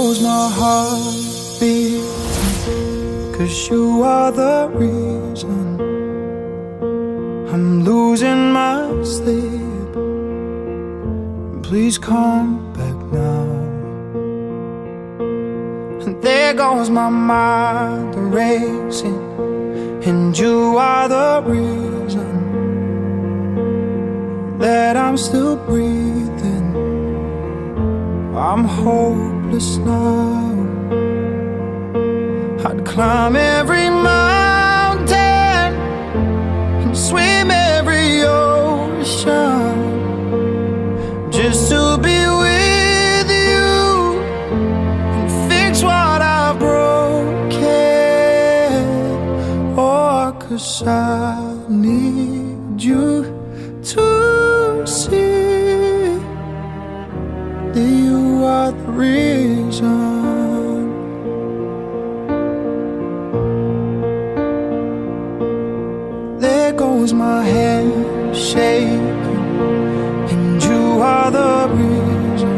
goes my heart beating, 'cause you are the reason I'm losing my sleep. Please come back now. And there goes my mind racing, and you are the reason that I'm still breathing. I'm hopeless now. I'd climb every mountain and swim every ocean just to be with you and fix what I've broken. Oh, 'cause I need you to see that you are the reason. There goes my hand shaking, and you are the reason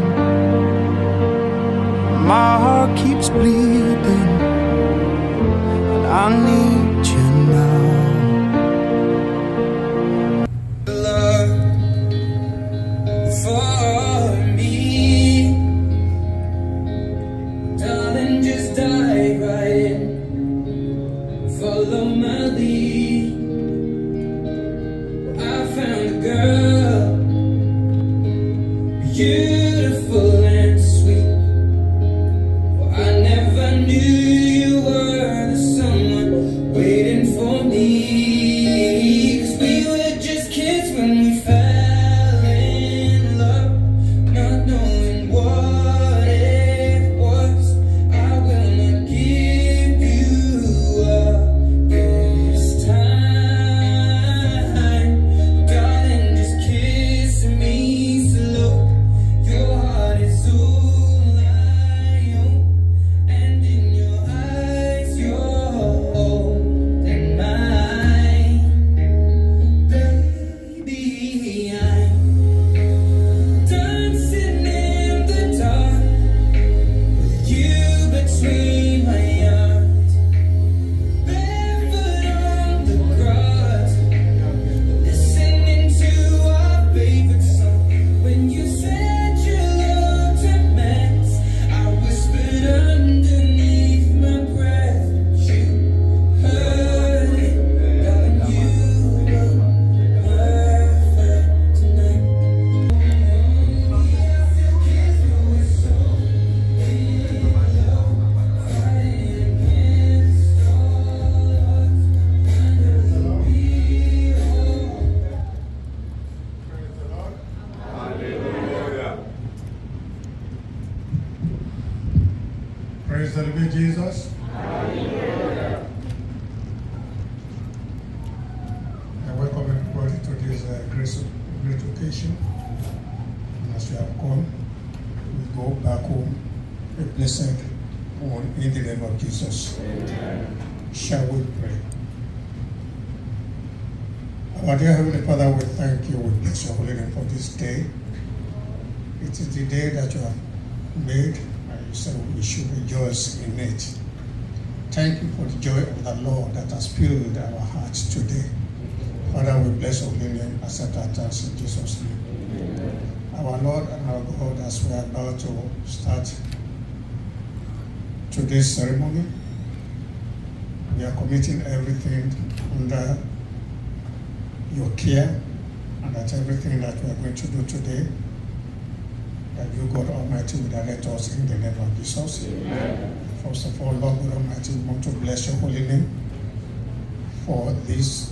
my heart keeps bleeding, and I need you now. Follow my lead. I found a girl, beautiful and sweet. Well, I never knew you were the someone waiting for me. 'Cause we were just kids when we fell in love, not knowing what it was. I will not give you up. Praise the living Jesus. Hallelujah. I welcome everybody to this great occasion. And as we have come, we go back home a blessed one in the name of Jesus. Amen. Shall we pray? Our dear Heavenly Father, we thank you. We bless your holy name for this day. It is the day that you have made. So we should rejoice in it. Thank you for the joy of the Lord that has filled our hearts today. Father, we bless your holy name, accept our thanks in Jesus' name. Amen. Our Lord and our God, as we are about to start today's ceremony, we are committing everything under your care, and that everything that we are going to do today, that you, God Almighty, will direct us in the name of Jesus. Amen. First of all, Lord God Almighty, we want to bless your holy name for this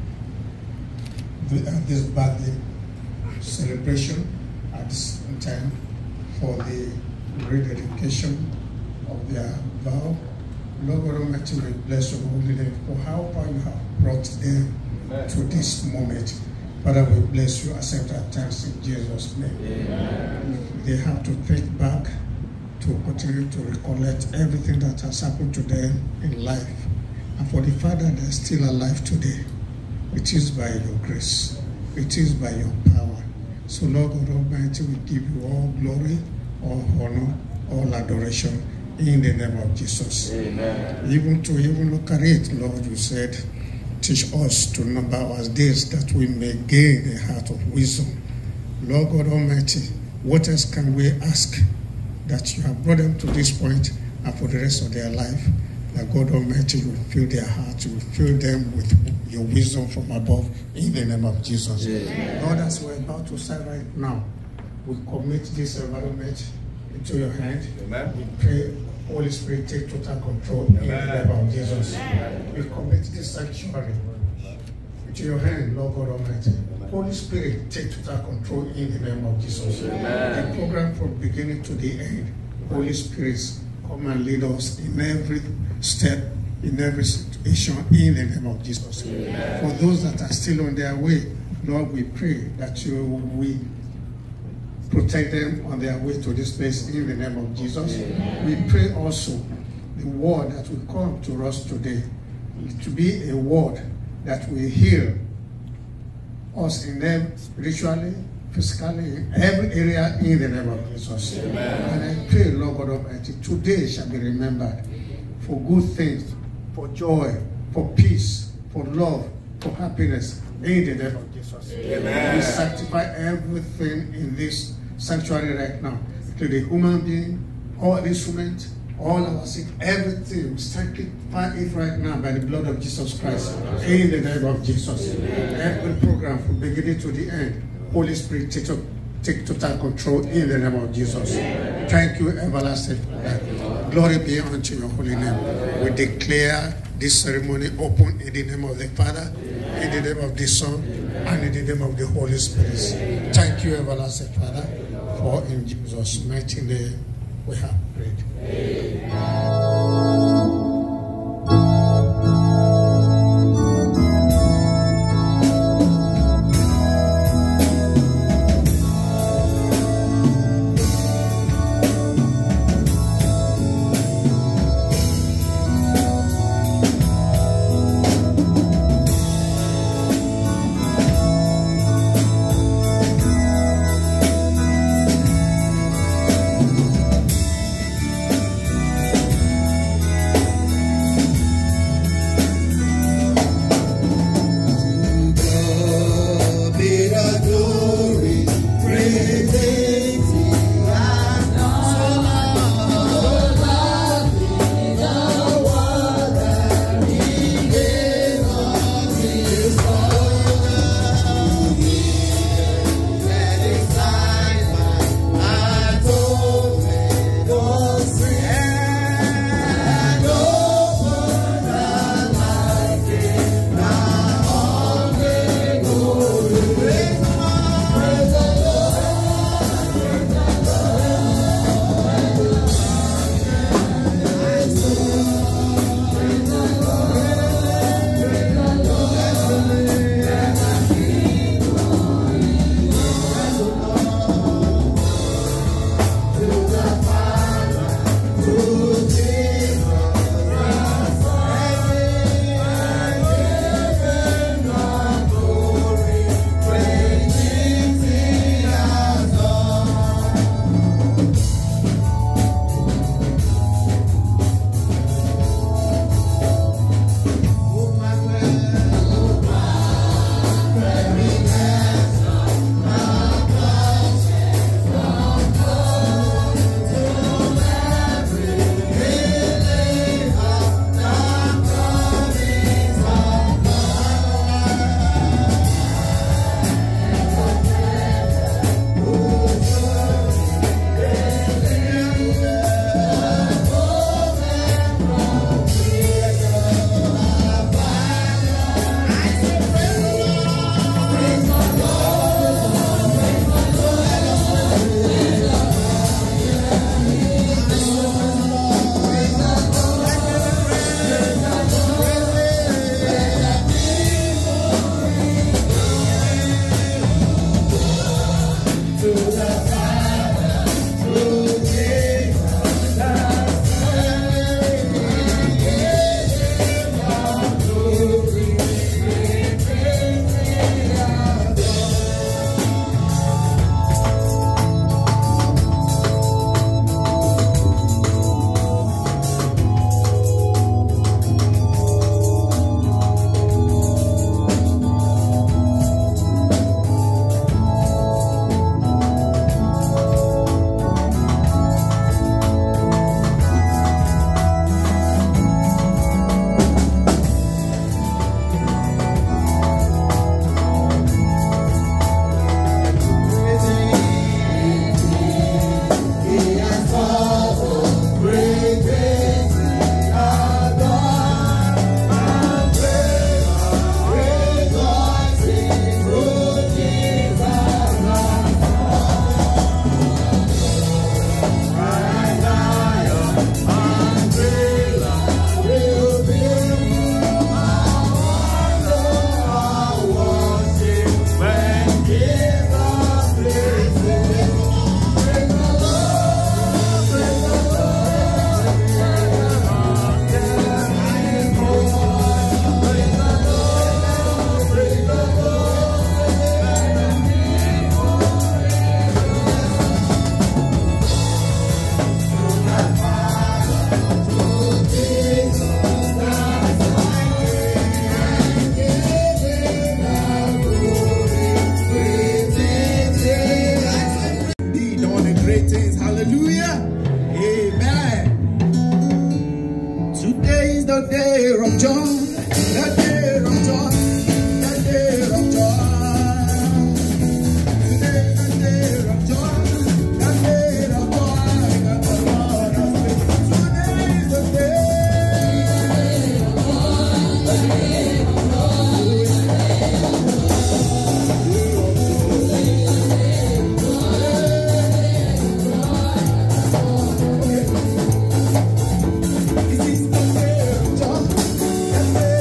birthday celebration at this time, for the rededication of their vow. Lord God Almighty, we bless your holy name for how far you have brought them to this moment. Father, we bless you, accept our thanks in Jesus' name. Amen. They have to think back to continue to recollect everything that has happened to them in life. And for the fact that they're still alive today, it is by your grace. It is by your power. So Lord God Almighty, we give you all glory, all honor, all adoration in the name of Jesus. Amen. Even to look at it, Lord, you said, teach us to number our days that we may gain a heart of wisdom. Lord God Almighty, what else can we ask that you have brought them to this point and for the rest of their life, that God Almighty will fill their hearts, will fill them with your wisdom from above in the name of Jesus. Amen. Lord, as we're about to start right now, we commit this environment into your hand. Amen. We pray, Holy Spirit, take total control in the name of Jesus. We commit this sanctuary into your hand, Lord God Almighty. Holy Spirit, take total control in the name of Jesus. Amen. The program from beginning to the end, Holy Spirit, come and lead us in every step, in every situation, in the name of Jesus. Amen. For those that are still on their way, Lord, we pray that you will protect them on their way to this place in the name of Jesus. Amen. We pray also the word that will come to us today to be a word that will heal us in them ritually, physically, in every area in the name of Jesus. Amen. And I pray, Lord God Almighty, today shall be remembered for good things, for joy, for peace, for love, for happiness in the name of Jesus. Amen. We sanctify everything in this sanctuary right now, to the human being, all instruments, all our sick, everything, sanctify it right now by the blood of Jesus Christ, in the name of Jesus. Every program from beginning to the end, Holy Spirit, take total control in the name of Jesus. Thank you, everlasting Father. Glory be unto your holy name. We declare this ceremony open in the name of the Father, in the name of the Son, and in the name of the Holy Spirit. Thank you, everlasting Father, for in Jesus' mighty name we have prayed. Hallelujah. Amen. Today is the day of joy. The day of joy. The day of joy. Today is the day of joy. The day of joy that the Lord has made. Today is the day. This is the day of joy.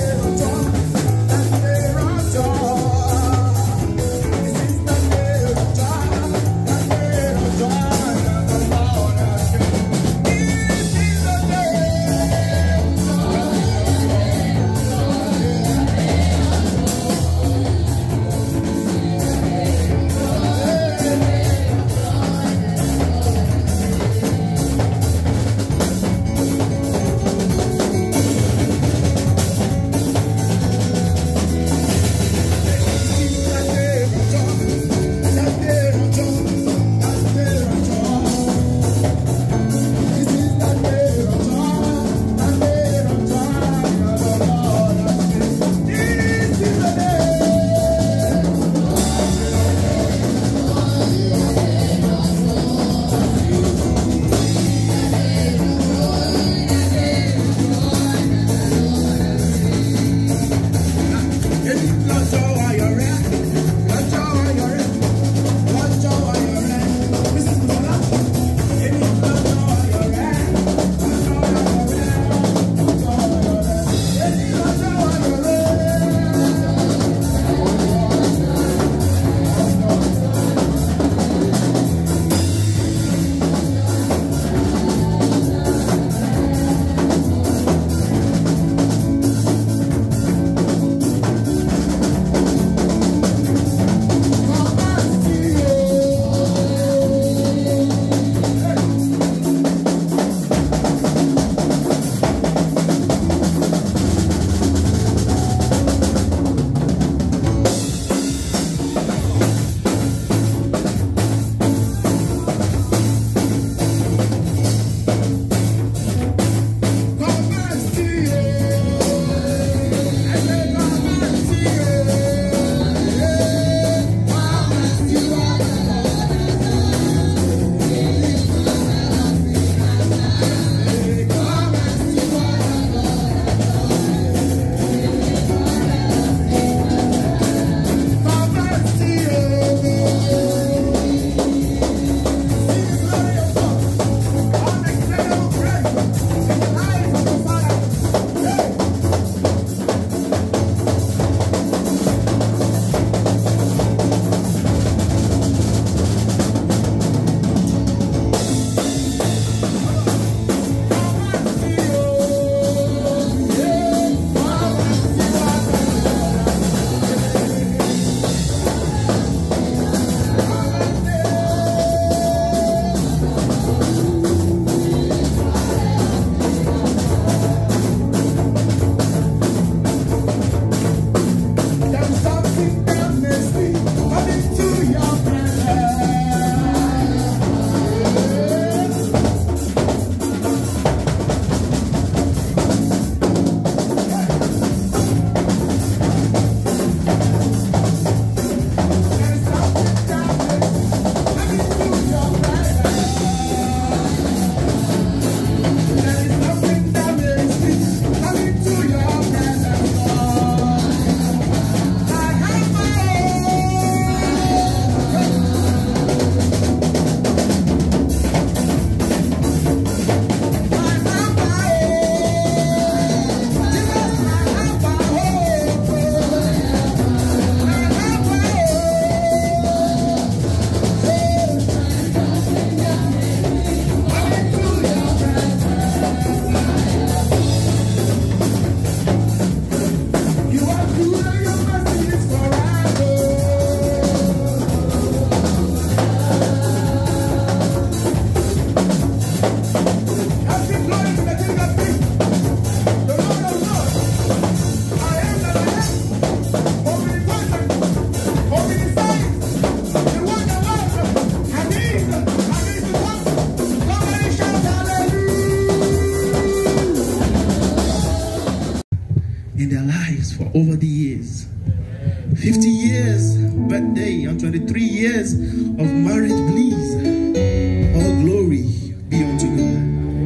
in their lives for over the years. 50 years birthday and 23 years of marriage bliss. All glory be unto God.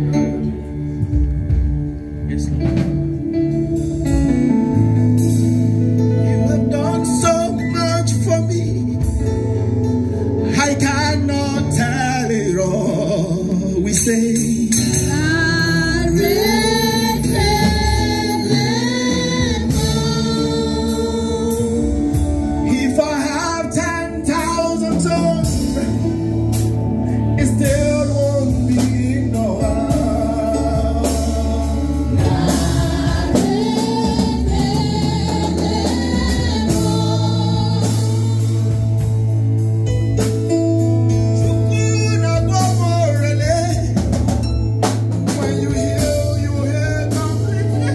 Yes, Lord. You have done so much for me. I cannot tell it all. We say, if I have 10,000 tongues, it still won't be enough. When you heal, you heal completely.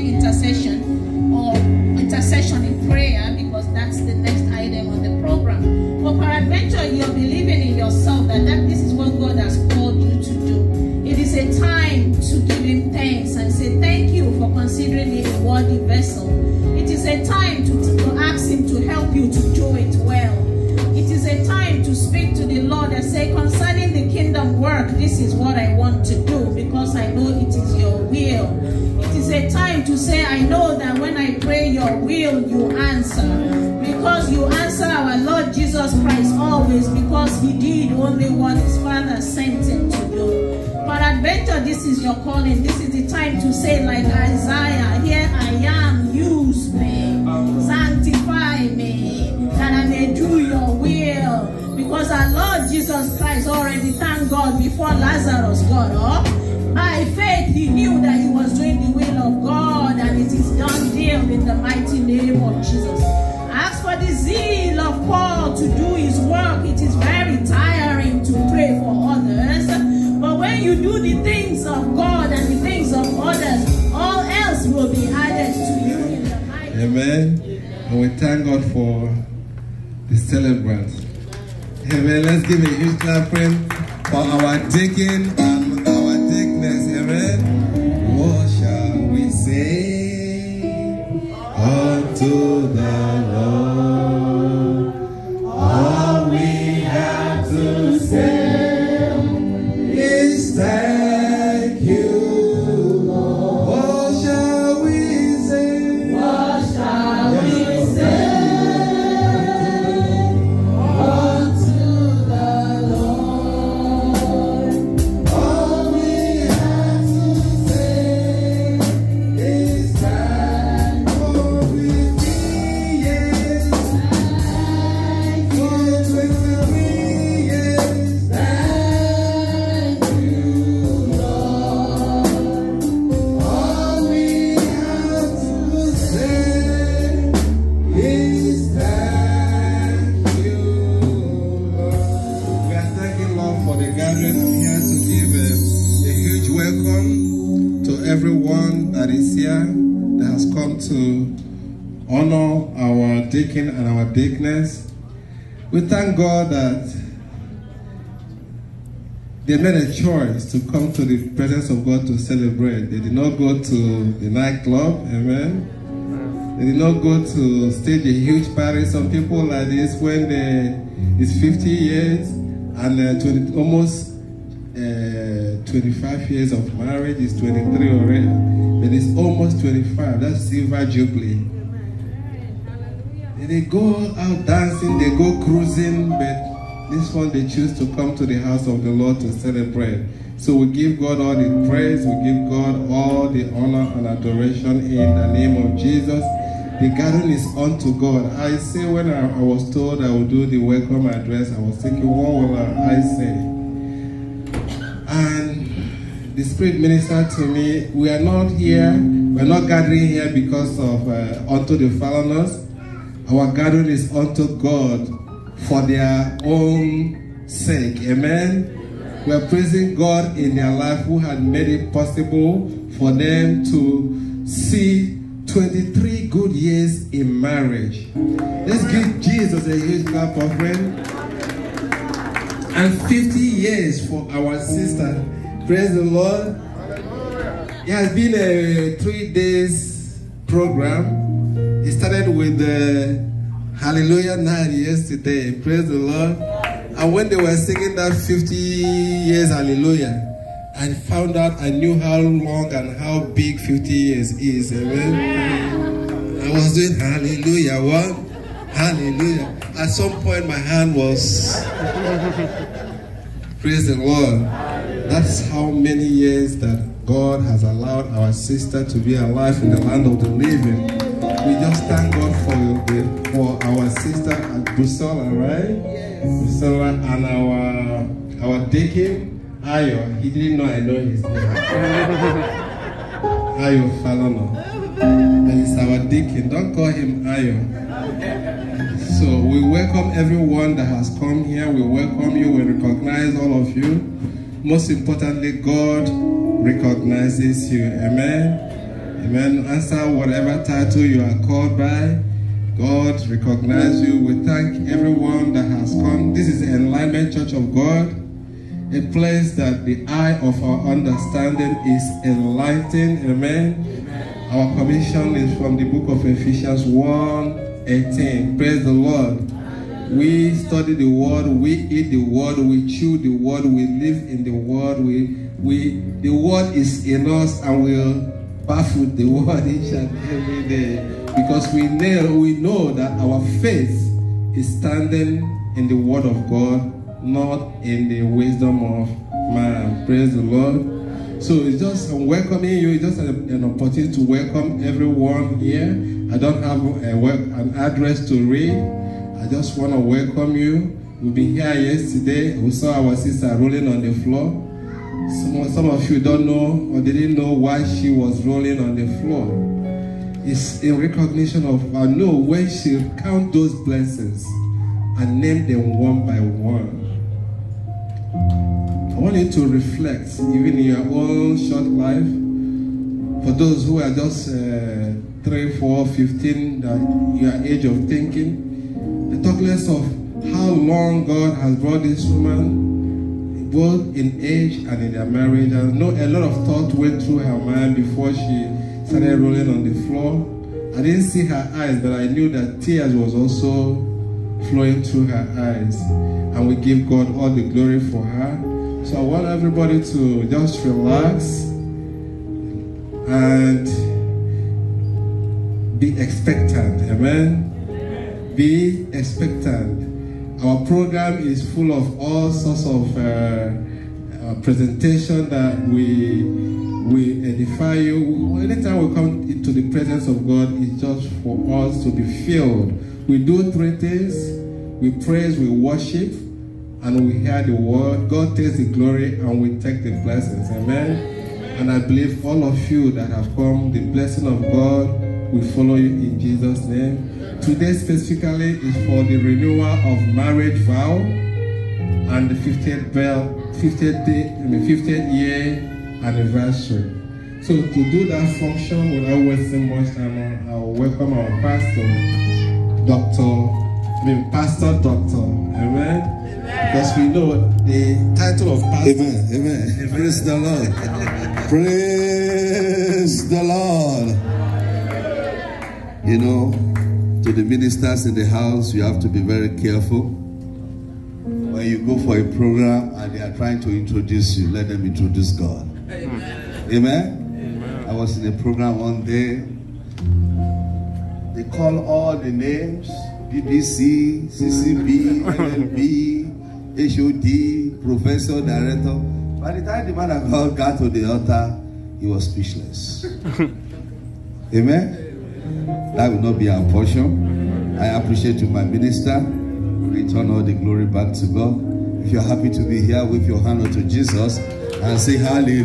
intercession or intercession in prayer, because that's the next item on the program. But peradventure, you're believing in yourself that this is what God has called you to do. It is a time to give Him thanks and say, thank you for considering me a worthy vessel. It is a time to ask Him to help you to do it well. It is a time to speak to the Lord and say, concerning the kingdom work, this is what I want to do, because I know it is your will. It is a time to say, I know that when I pray your will, you answer. Because you answer our Lord Jesus Christ always, because He did only what His Father sent Him to do. Peradventure, this is your calling. This is the time to say, like Isaiah, here I am, use me, sanctify me, that I may do your will. Because our Lord Jesus Christ already thanked God before Lazarus got up. By faith, He knew that He was doing the will of God, and it is done deal in the mighty name of Jesus. As for the zeal of Paul to do his work, it is very tiring to pray for others. But when you do the things of God and the things of others, all else will be added to you in the mighty name. Amen. And we thank God for the celebrants. Amen. Let's give a huge clapping for our deacon and our deaconess. Amen. What shall we say unto the Lord? All we have to say is thank you, Lord. What shall we say? What shall we say? Everyone that is here that has come to honor our deacon and our deaconess, we thank God that they made a choice to come to the presence of God to celebrate. They did not go to the nightclub, amen. They did not go to stage a huge party. Some people like this, when it's 50 years and almost 25 years of marriage, is 23 already, but it's almost 25. That's silver jubilee. And they go out dancing, they go cruising, but this one they choose to come to the house of the Lord to celebrate. So we give God all the praise, we give God all the honor and adoration in the name of Jesus. The garden is unto God. I say, when I was told I would do the welcome address, I was thinking, what will I say? And the Spirit ministered to me, we are not here, we are not gathering here because of unto the foreigners. Our gathering is unto God for their own sake. Amen. We are praising God in their life who had made it possible for them to see 23 good years in marriage. Let's give Jesus a huge clap of praise. And 50 years for our sister. Praise the Lord. It has been a 3 days program. It started with the Hallelujah night yesterday. Praise the Lord. And when they were singing that 50 years Hallelujah, I found out, I knew how long and how big 50 years is. Amen. I was doing Hallelujah. What? Hallelujah. At some point my hand was praise the Lord. That's how many years that God has allowed our sister to be alive in the land of the living. We just thank God for our sister at Bussola, right? Bussola, and our deacon, Ayo. He didn't know I know his name. Ayo Falono. And he's our deacon. Don't call him Ayo. So we welcome everyone that has come here. We welcome you. We recognize all of you. Most importantly, God recognizes you. Amen. Amen. Answer whatever title you are called by. God recognize you. We thank everyone that has come. This is the Enlightenment Church of God, a place that the eye of our understanding is enlightened. Amen. Amen. Our commission is from the book of Ephesians 1:18. Praise the Lord. We study the word, we eat the word, we chew the word, we live in the word. The word is in us, and we'll baffle the word each and every day, because we know that our faith is standing in the word of God, not in the wisdom of man. Praise the Lord. So it's just welcoming you. It's just an opportunity to welcome everyone here. I don't have an address to read. I just want to welcome you. We've been here yesterday. We saw our sister rolling on the floor. Some of you don't know or didn't know why she was rolling on the floor. It's in recognition of, I know when she count those blessings and name them one by one. I want you to reflect, even in your own short life. For those who are just 3, 4, 15, that your age of thinking, the talk less of how long God has brought this woman, both in age and in their marriage. I know a lot of thought went through her mind before she started rolling on the floor. I didn't see her eyes, but I knew that tears was also flowing through her eyes. And we give God all the glory for her. So I want everybody to just relax and be expectant. Amen. Be expectant. Our program is full of all sorts of presentation that we edify you. Anytime we come into the presence of God, it's just for us to be filled. We do 3 things. We praise, we worship, and we hear the word. God takes the glory, and we take the blessings. Amen. And I believe all of you that have come, the blessing of God will follow you in Jesus' name. Today specifically is for the renewal of marriage vow and the 50th year anniversary. So to do that function without wasting much time, I'll welcome our pastor, Pastor Doctor. Amen. Because we know the title of pastor. Amen. Amen. Praise the Lord. Praise the Lord. You know, to the ministers in the house, you have to be very careful. When you go for a program and they are trying to introduce you, let them introduce God. Amen. Amen. Amen. I was in a program one day. They call all the names: BBC, CCB, LLB, HOD, Professor, Director. By the time the man of God got to the altar, he was speechless. Amen. That will not be our portion. I appreciate you, my minister. Return all the glory back to God. If you're happy to be here, with your hand unto Jesus and say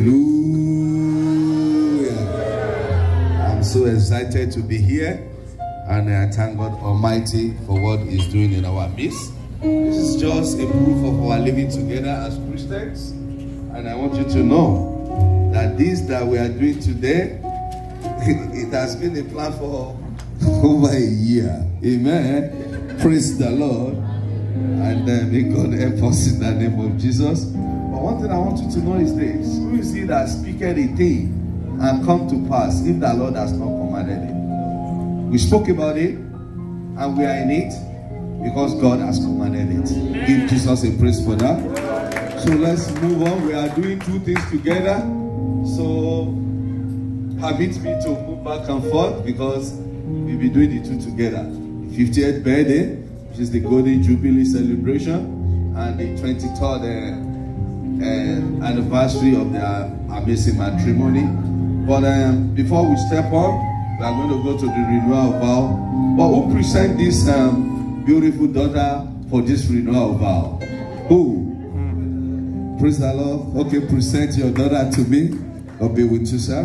hallelujah. I'm so excited to be here, and I thank God Almighty for what He's doing in our midst. This is just a proof of our living together as Christians, and I want you to know that this that we are doing today, it has been a plan for over a year. Amen. Praise the Lord. And may God help us in the name of Jesus. But one thing I want you to know is this: who is he that speaketh a thing and come to pass if the Lord has not commanded it? We spoke about it, and we are in it because God has commanded it. Give Jesus a praise for that. So let's move on. We are doing 2 things together. So permit me to move back and forth because we'll be doing the 2 together. 50th birthday, which is the Golden Jubilee celebration, and the 23rd anniversary of their amazing matrimony. But before we step on, we are going to go to the renewal vow. But who present this beautiful daughter for this renewal vow? Who? Praise the Lord. Okay, present your daughter to me. I'll be with you, sir.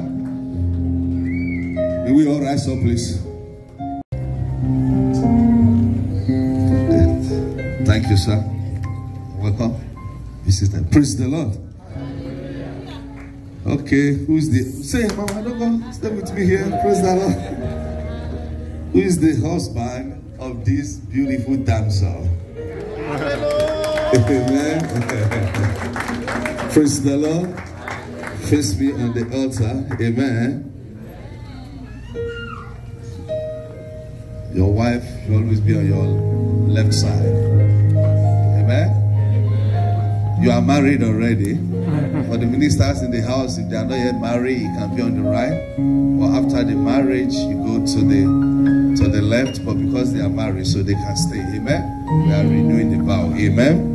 May we all rise up, please. Thank you, sir. Welcome. This is the praise the Lord. Okay, who's the... Say, Mama, don't go. Stay with me here. Praise the Lord. Who is the husband of this beautiful damsel? Amen. Praise the Lord. Face me on the altar. Amen. Your wife should always be on your left side. Amen. You are married already. For the ministers in the house, if they are not yet married, you can be on the right. Or after the marriage, you go to the left. But because they are married, so they can stay. Amen. We are renewing the vow. Amen.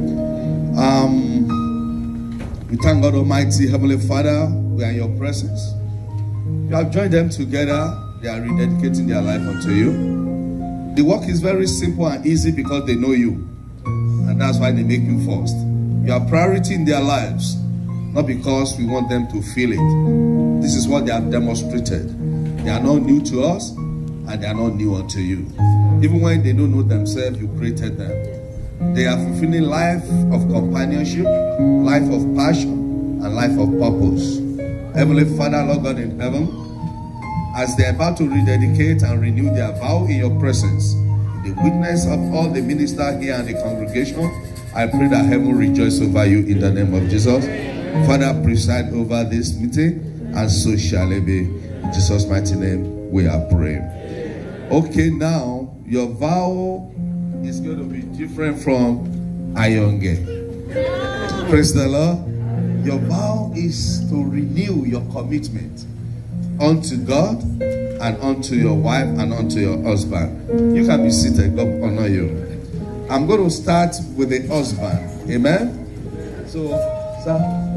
We thank God Almighty, Heavenly Father. We are in your presence. You have joined them together. They are rededicating their life unto you. The work is very simple and easy because they know you. And that's why they make you first. You are priority in their lives. Not because we want them to feel it. This is what they have demonstrated. They are not new to us, and they are not new unto you. Even when they don't know themselves, you created them. They are fulfilling life of companionship, life of passion, and life of purpose. Heavenly Father, Lord God in heaven, as they are about to rededicate and renew their vow in your presence, in the witness of all the ministers here and the congregation, I pray that heaven rejoice over you in the name of Jesus. Father, preside over this meeting, and so shall it be. In Jesus' mighty name, we are praying. Okay, now, your vow is going to be different from Ayonge. Praise the Lord. Your vow is to renew your commitment unto God and unto your wife and unto your husband. You can be seated. God honor you. I'm going to start with the husband. Amen. So, sir,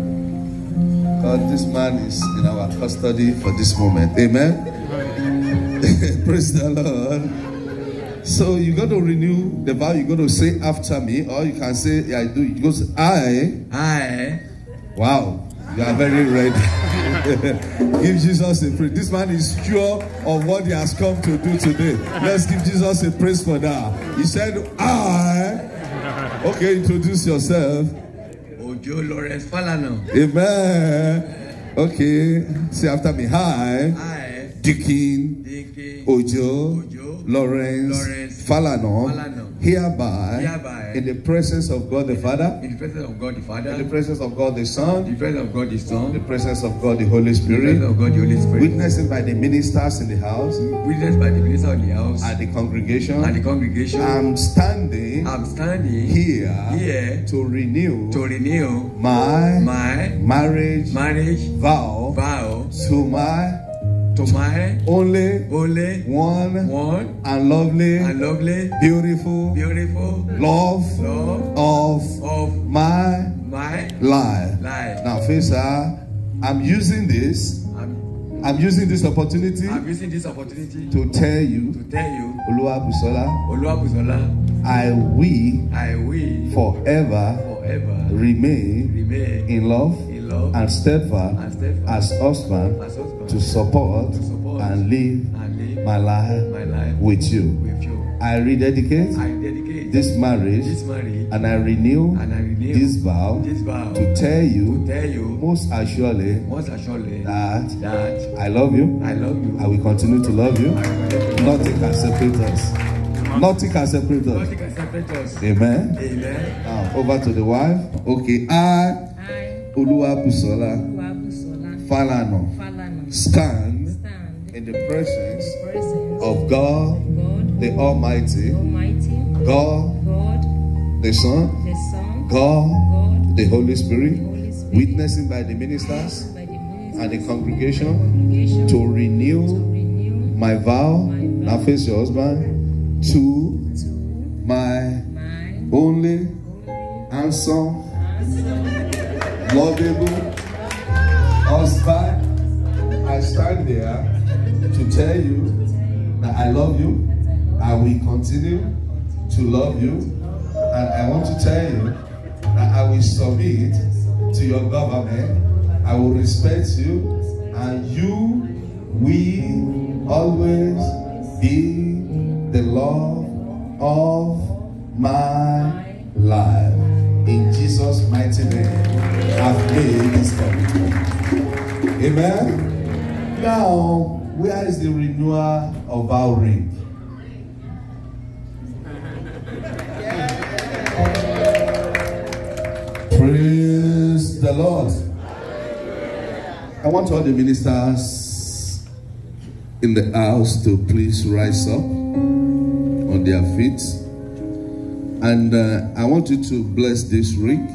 God, this man is in our custody for this moment. Amen. Praise the Lord. So you're going to renew the vow. You're going to say after me, or you can say, yeah, I do. You go say, I. Wow, you are very ready. Give Jesus a praise. This man is sure of what he has come to do today. Let's give Jesus a praise for that. He said, I. Okay, introduce yourself. Ojo Lawrence Falano. Amen. Okay, say after me. Hi. Dikin Ojo Lawrence Falano. Hereby, in the presence of God the Father, in the presence of God the Father, in the presence of God the Son, in the presence of God the Son, in the presence of God the Holy Spirit, of God the Holy Spirit, witnessed by the ministers in the house, witnessed by the ministers in the house, and the congregation, I'm standing here to renew my marriage vow to my only one and lovely beautiful love of my life. Now, Faisal, I'm using this opportunity to tell you, Oluwabusola, I will forever remain in love and steadfast as husband to support and live my life with you. I rededicate this marriage and I renew this vow to tell you most assuredly that I love you. I will continue to love you. Nothing can separate us. Nothing can separate us. Amen. Now over to the wife. Okay, I Oluwabusola Falano stand in the presence of God the Almighty, God the Son, God the Holy Spirit, witnessing by the ministers and the congregation to renew my vow. Now face your husband. To my only handsome, lovable husband, I stand there to tell you that I love you. I will continue to love you, and I want to tell you that I will submit to your government. I will respect you, and you will always be the love of my life. In Jesus' mighty name, I've made this commitment. Amen. Now, where is the renewal of our ring? Praise the Lord. I want all the ministers in the house to please rise up on their feet. And I want you to bless this ring.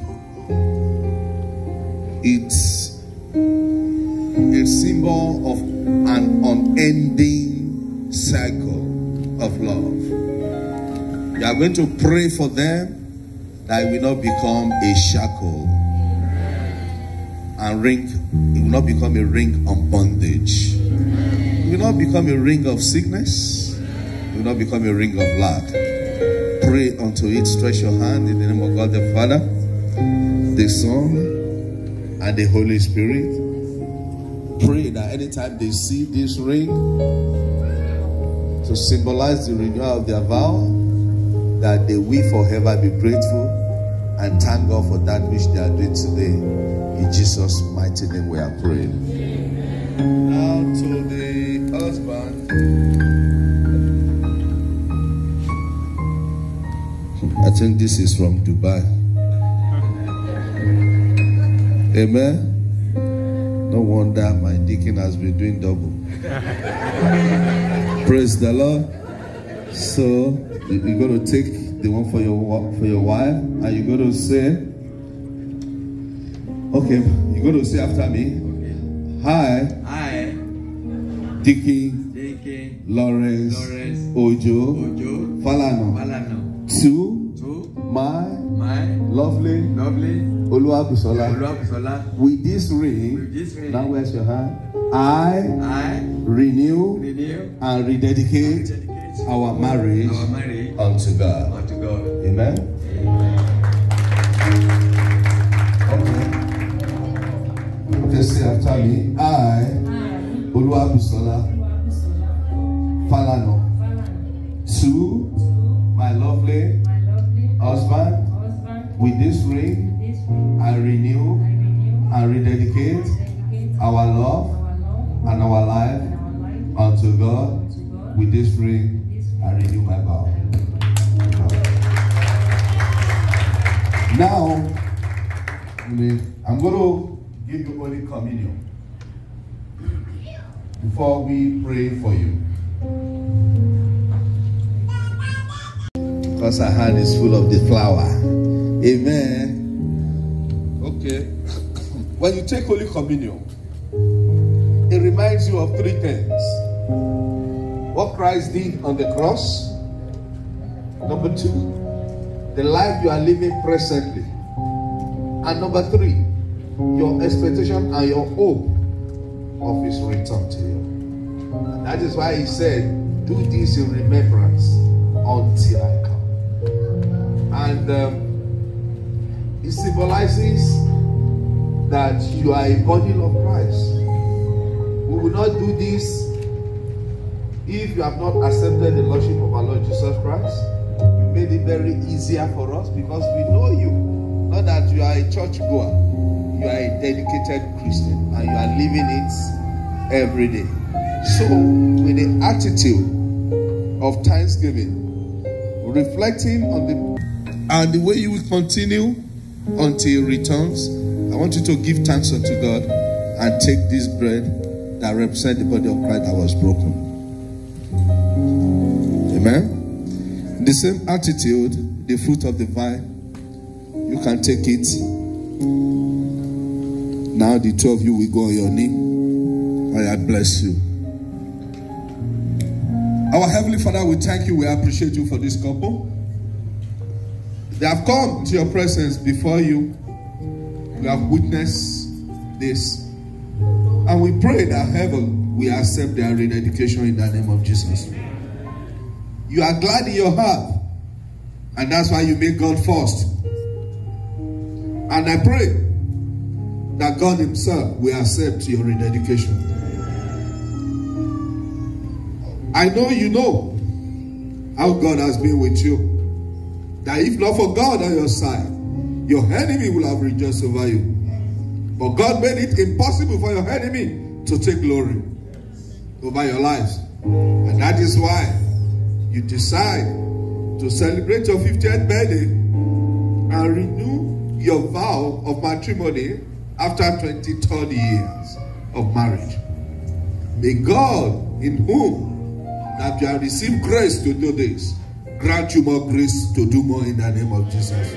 It's a symbol of an unending cycle of love. You are going to pray for them that it will not become a shackle and ring. It will not become a ring of bondage. It will not become a ring of sickness. It will not become a ring of lack. Pray unto it. Stretch your hand in the name of God the Father, the Son, and the Holy Spirit. Pray that anytime they see this ring to symbolize the renewal of their vow, that they will forever be grateful and thank God for that which they are doing today. In Jesus' mighty name we are praying. Now to the husband. I think this is from Dubai. Amen. No wonder my deacon has been doing double. Praise the Lord. So you're going to take the one for your wife, and you're going to say, okay, you're going to say after me, okay. Hi, Deacon Lawrence Ojo Falano. To my lovely Oluwabusola. With this ring, now where's your hand? I renew and rededicate our marriage unto God. Amen. Okay, say after me. I Oluwabusola Falano. To my lovely husband, with this ring, I renew and rededicate our love and our life unto God. With this ring, I renew my vow. Now, I'm going to give you Holy Communion before we pray for you. Because our hand is full of the flour. Amen. Okay. When you take Holy Communion, it reminds you of three things. What Christ did on the cross. Number two, the life you are living presently. And number three, your expectation and your hope of his return to you. And that is why he said, do this in remembrance until I come. And it symbolizes that you are a body of Christ. We will not do this if you have not accepted the Lordship of our Lord Jesus Christ. You made it very easier for us because we know you. Not that you are a church goer. You are a dedicated Christian and you are living it every day. So, with the attitude of thanksgiving, reflecting on the way you will continue until he returns, I want you to give thanks unto God and take this bread that represents the body of Christ that was broken. Amen. The same attitude, the fruit of the vine, you can take it. Now the two of you will go on your knee. May I bless you. Our Heavenly Father, we thank you. We appreciate you for this couple. They have come to your presence before you. We have witnessed this. And we pray that heaven will accept their rededication in the name of Jesus. You are glad in your heart. And that's why you make God first. And I pray that God himself will accept your rededication. I know you know how God has been with you. That if not for God on your side, your enemy will have rejoiced over you. But God made it impossible for your enemy to take glory over your lives. And that is why you decide to celebrate your 50th birthday and renew your vow of matrimony after 23 years of marriage. May God, in whom that you have received grace to do this, grant you more grace to do more in the name of Jesus.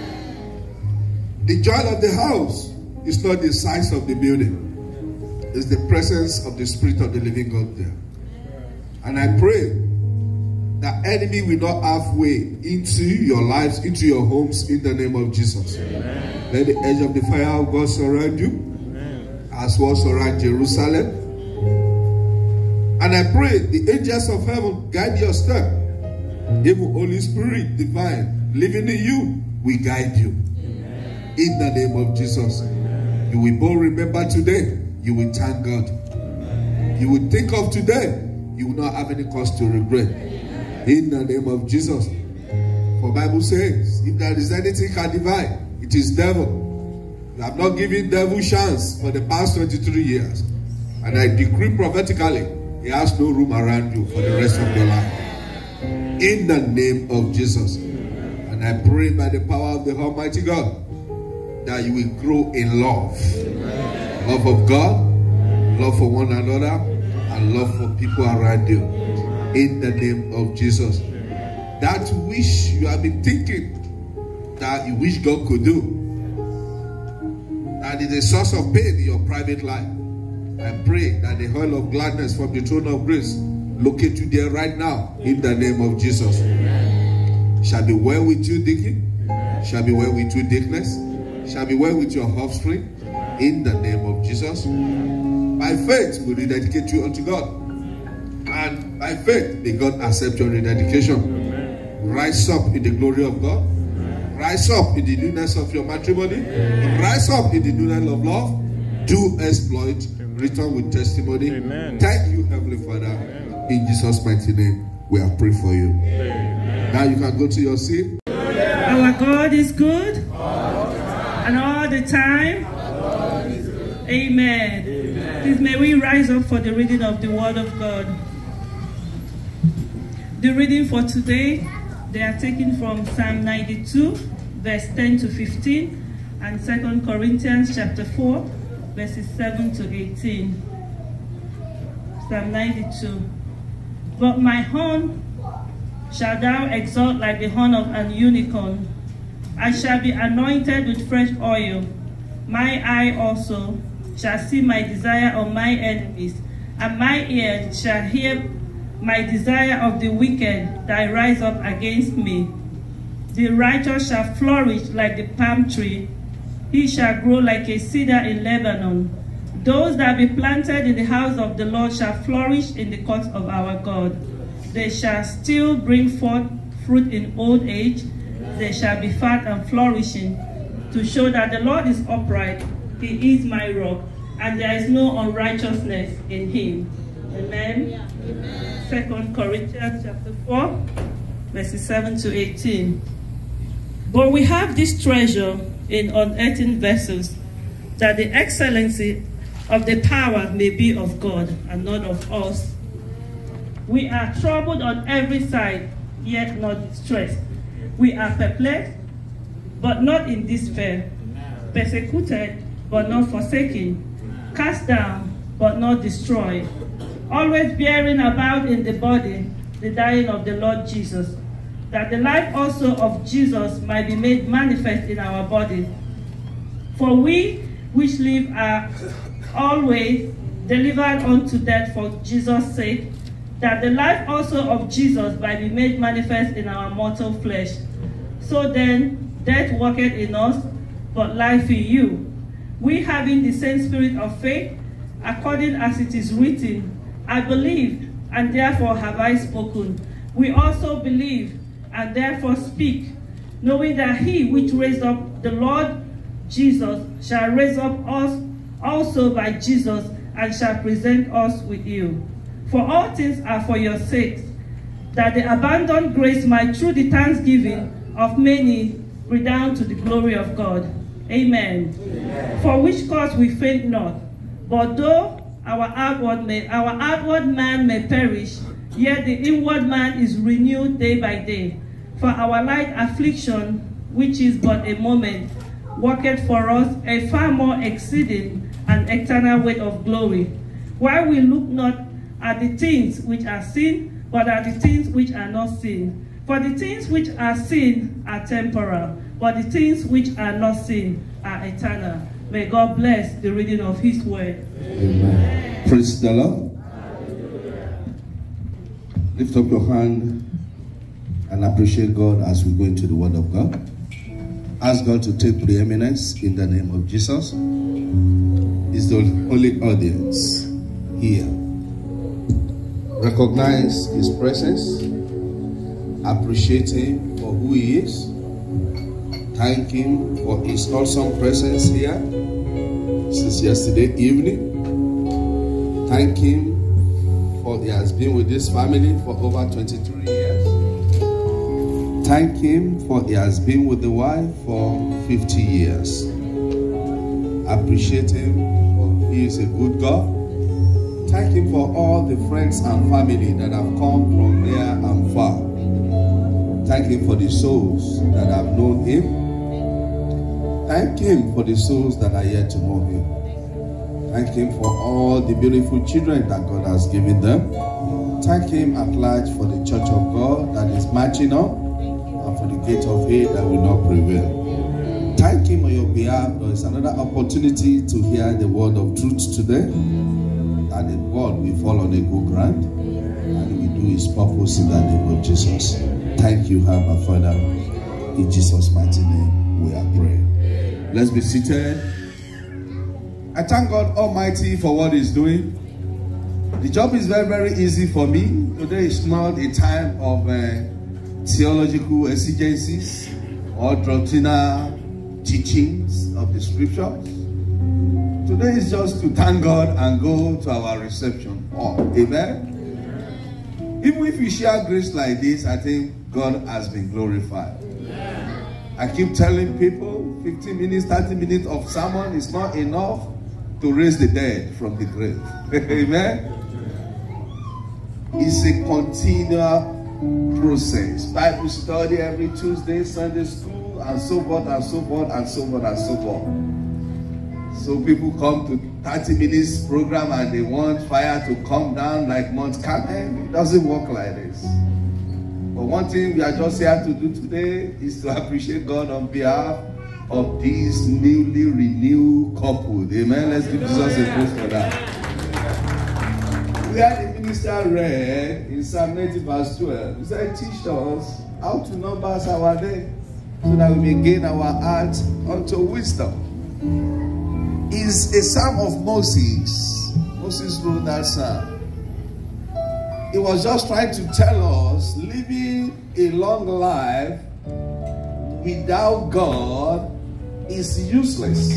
The joy of the house is not the size of the building. It's the presence of the Spirit of the living God there. And I pray that enemy will not have way into your lives, into your homes, in the name of Jesus. Amen. Let the edge of the fire of God surround you. Amen. As well surround Jerusalem. And I pray the angels of heaven guide your step. Even Holy Spirit divine living in you will guide you. Amen. In the name of Jesus. Amen. You will both remember today. You will thank God. Amen. You will think of today. You will not have any cause to regret. In the name of Jesus. For Bible says, if there is anything can divide, it is devil. You have not given devil chance for the past 23 years. And I decree prophetically, he has no room around you for the rest of your life. In the name of Jesus. And I pray by the power of the Almighty God that you will grow in love. Love of God, love for one another, and love for people around you. In the name of Jesus. That wish you have been thinking that you wish God could do, that is a source of pain in your private life, I pray that the oil of gladness from the throne of grace locate you there right now. In the name of Jesus. Shall be well with you, Deacon. Shall be well with you, Deaconess. Shall be well with your offspring. In the name of Jesus. By faith, we rededicate you unto God. And by faith, may God accept your rededication. Rise up in the glory of God. Rise up in the newness of your matrimony. Rise up in the newness of love. Do exploit. Return with testimony. Amen. Thank you, Heavenly Father. Amen. In Jesus' mighty name, we are praying for you. Amen. Now you can go to your seat. Our God is good. And all the time. Amen. Amen. Please may we rise up for the reading of the Word of God. The reading for today, they are taken from Psalm 92, verse 10 to 15, and 2 Corinthians chapter 4, verses 7 to 18. Psalm 92. But my horn shall thou exalt like the horn of an unicorn. I shall be anointed with fresh oil. My eye also shall see my desire of my enemies, and my ear shall hear my desire of the wicked that rise up against me. The righteous shall flourish like the palm tree. He shall grow like a cedar in Lebanon. Those that be planted in the house of the Lord shall flourish in the courts of our God. They shall still bring forth fruit in old age. They shall be fat and flourishing, to show that the Lord is upright. He is my rock, and there is no unrighteousness in him. Amen. Yeah. Amen. 2 Corinthians chapter 4, verses 7 to 18. But we have this treasure in unearthen vessels, that the excellency of the power may be of God and not of us. We are troubled on every side, yet not distressed. We are perplexed, but not in despair. Persecuted, but not forsaken. Cast down, but not destroyed. Always bearing about in the body the dying of the Lord Jesus, that the life also of Jesus might be made manifest in our body. For we which live are always delivered unto death for Jesus' sake, that the life also of Jesus might be made manifest in our mortal flesh. So then, death worketh in us, but life in you. We having the same spirit of faith, according as it is written, I believe, and therefore have I spoken. We also believe, and therefore speak, knowing that he which raised up the Lord Jesus shall raise up us also by Jesus, and shall present us with you. For all things are for your sakes, that the abundant grace might through the thanksgiving of many redound to the glory of God. Amen. For which cause we faint not, but though our outward man may perish, yet the inward man is renewed day by day. For our light affliction, which is but a moment, worketh for us a far more exceeding and eternal weight of glory, while we look not at the things which are seen, but at the things which are not seen. For the things which are seen are temporal, but the things which are not seen are eternal. May God bless the reading of his word. Amen. Praise the Lord. Lift up your hand and appreciate God as we go into the word of God. Ask God to take preeminence in the name of Jesus. He's the only audience here. Recognize his presence. Appreciate him for who he is. Thank him for his awesome presence here since yesterday evening. Thank him for he has been with this family for over 23 years. Thank him for he has been with the wife for 50 years. Appreciate him for he is a good God. Thank him for all the friends and family that have come from near and far. Thank him for the souls that have known him. Thank him for the souls that are yet to know him. Thank him for all the beautiful children that God has given them. Thank him at large for the church of God that is marching on, and for the gate of hate that will not prevail. Thank him on your behalf. There is another opportunity to hear the word of truth today, and the word will fall on a good ground, and he will do his purpose in the name of Jesus. Thank you, Abba Father. In Jesus' mighty name, we are praying. Let's be seated. I thank God Almighty for what he's doing. The job is very, very easy for me. Today is not a time of theological exigencies or doctrinal teachings of the scriptures. Today is just to thank God and go to our reception hall. Amen? Even if we share grace like this, I think God has been glorified. I keep telling people 15 minutes, 30 minutes of sermon is not enough to raise the dead from the grave. Amen? It's a continual process. Bible study every Tuesday, Sunday school, and so forth, and so forth, and so forth, and so forth. So people come to 30 minutes program and they want fire to come down like Mount Carmel. It doesn't work like this. But one thing we are just here to do today is to appreciate God on behalf of this newly renewed couple. Amen. Let's give Jesus a praise for that. We had the minister read in Psalm 90 verse 12. He said, teach us how to number our day so that we may gain our heart unto wisdom. It's a psalm of Moses. Moses wrote that psalm. He was just trying to tell us living a long life without God is useless.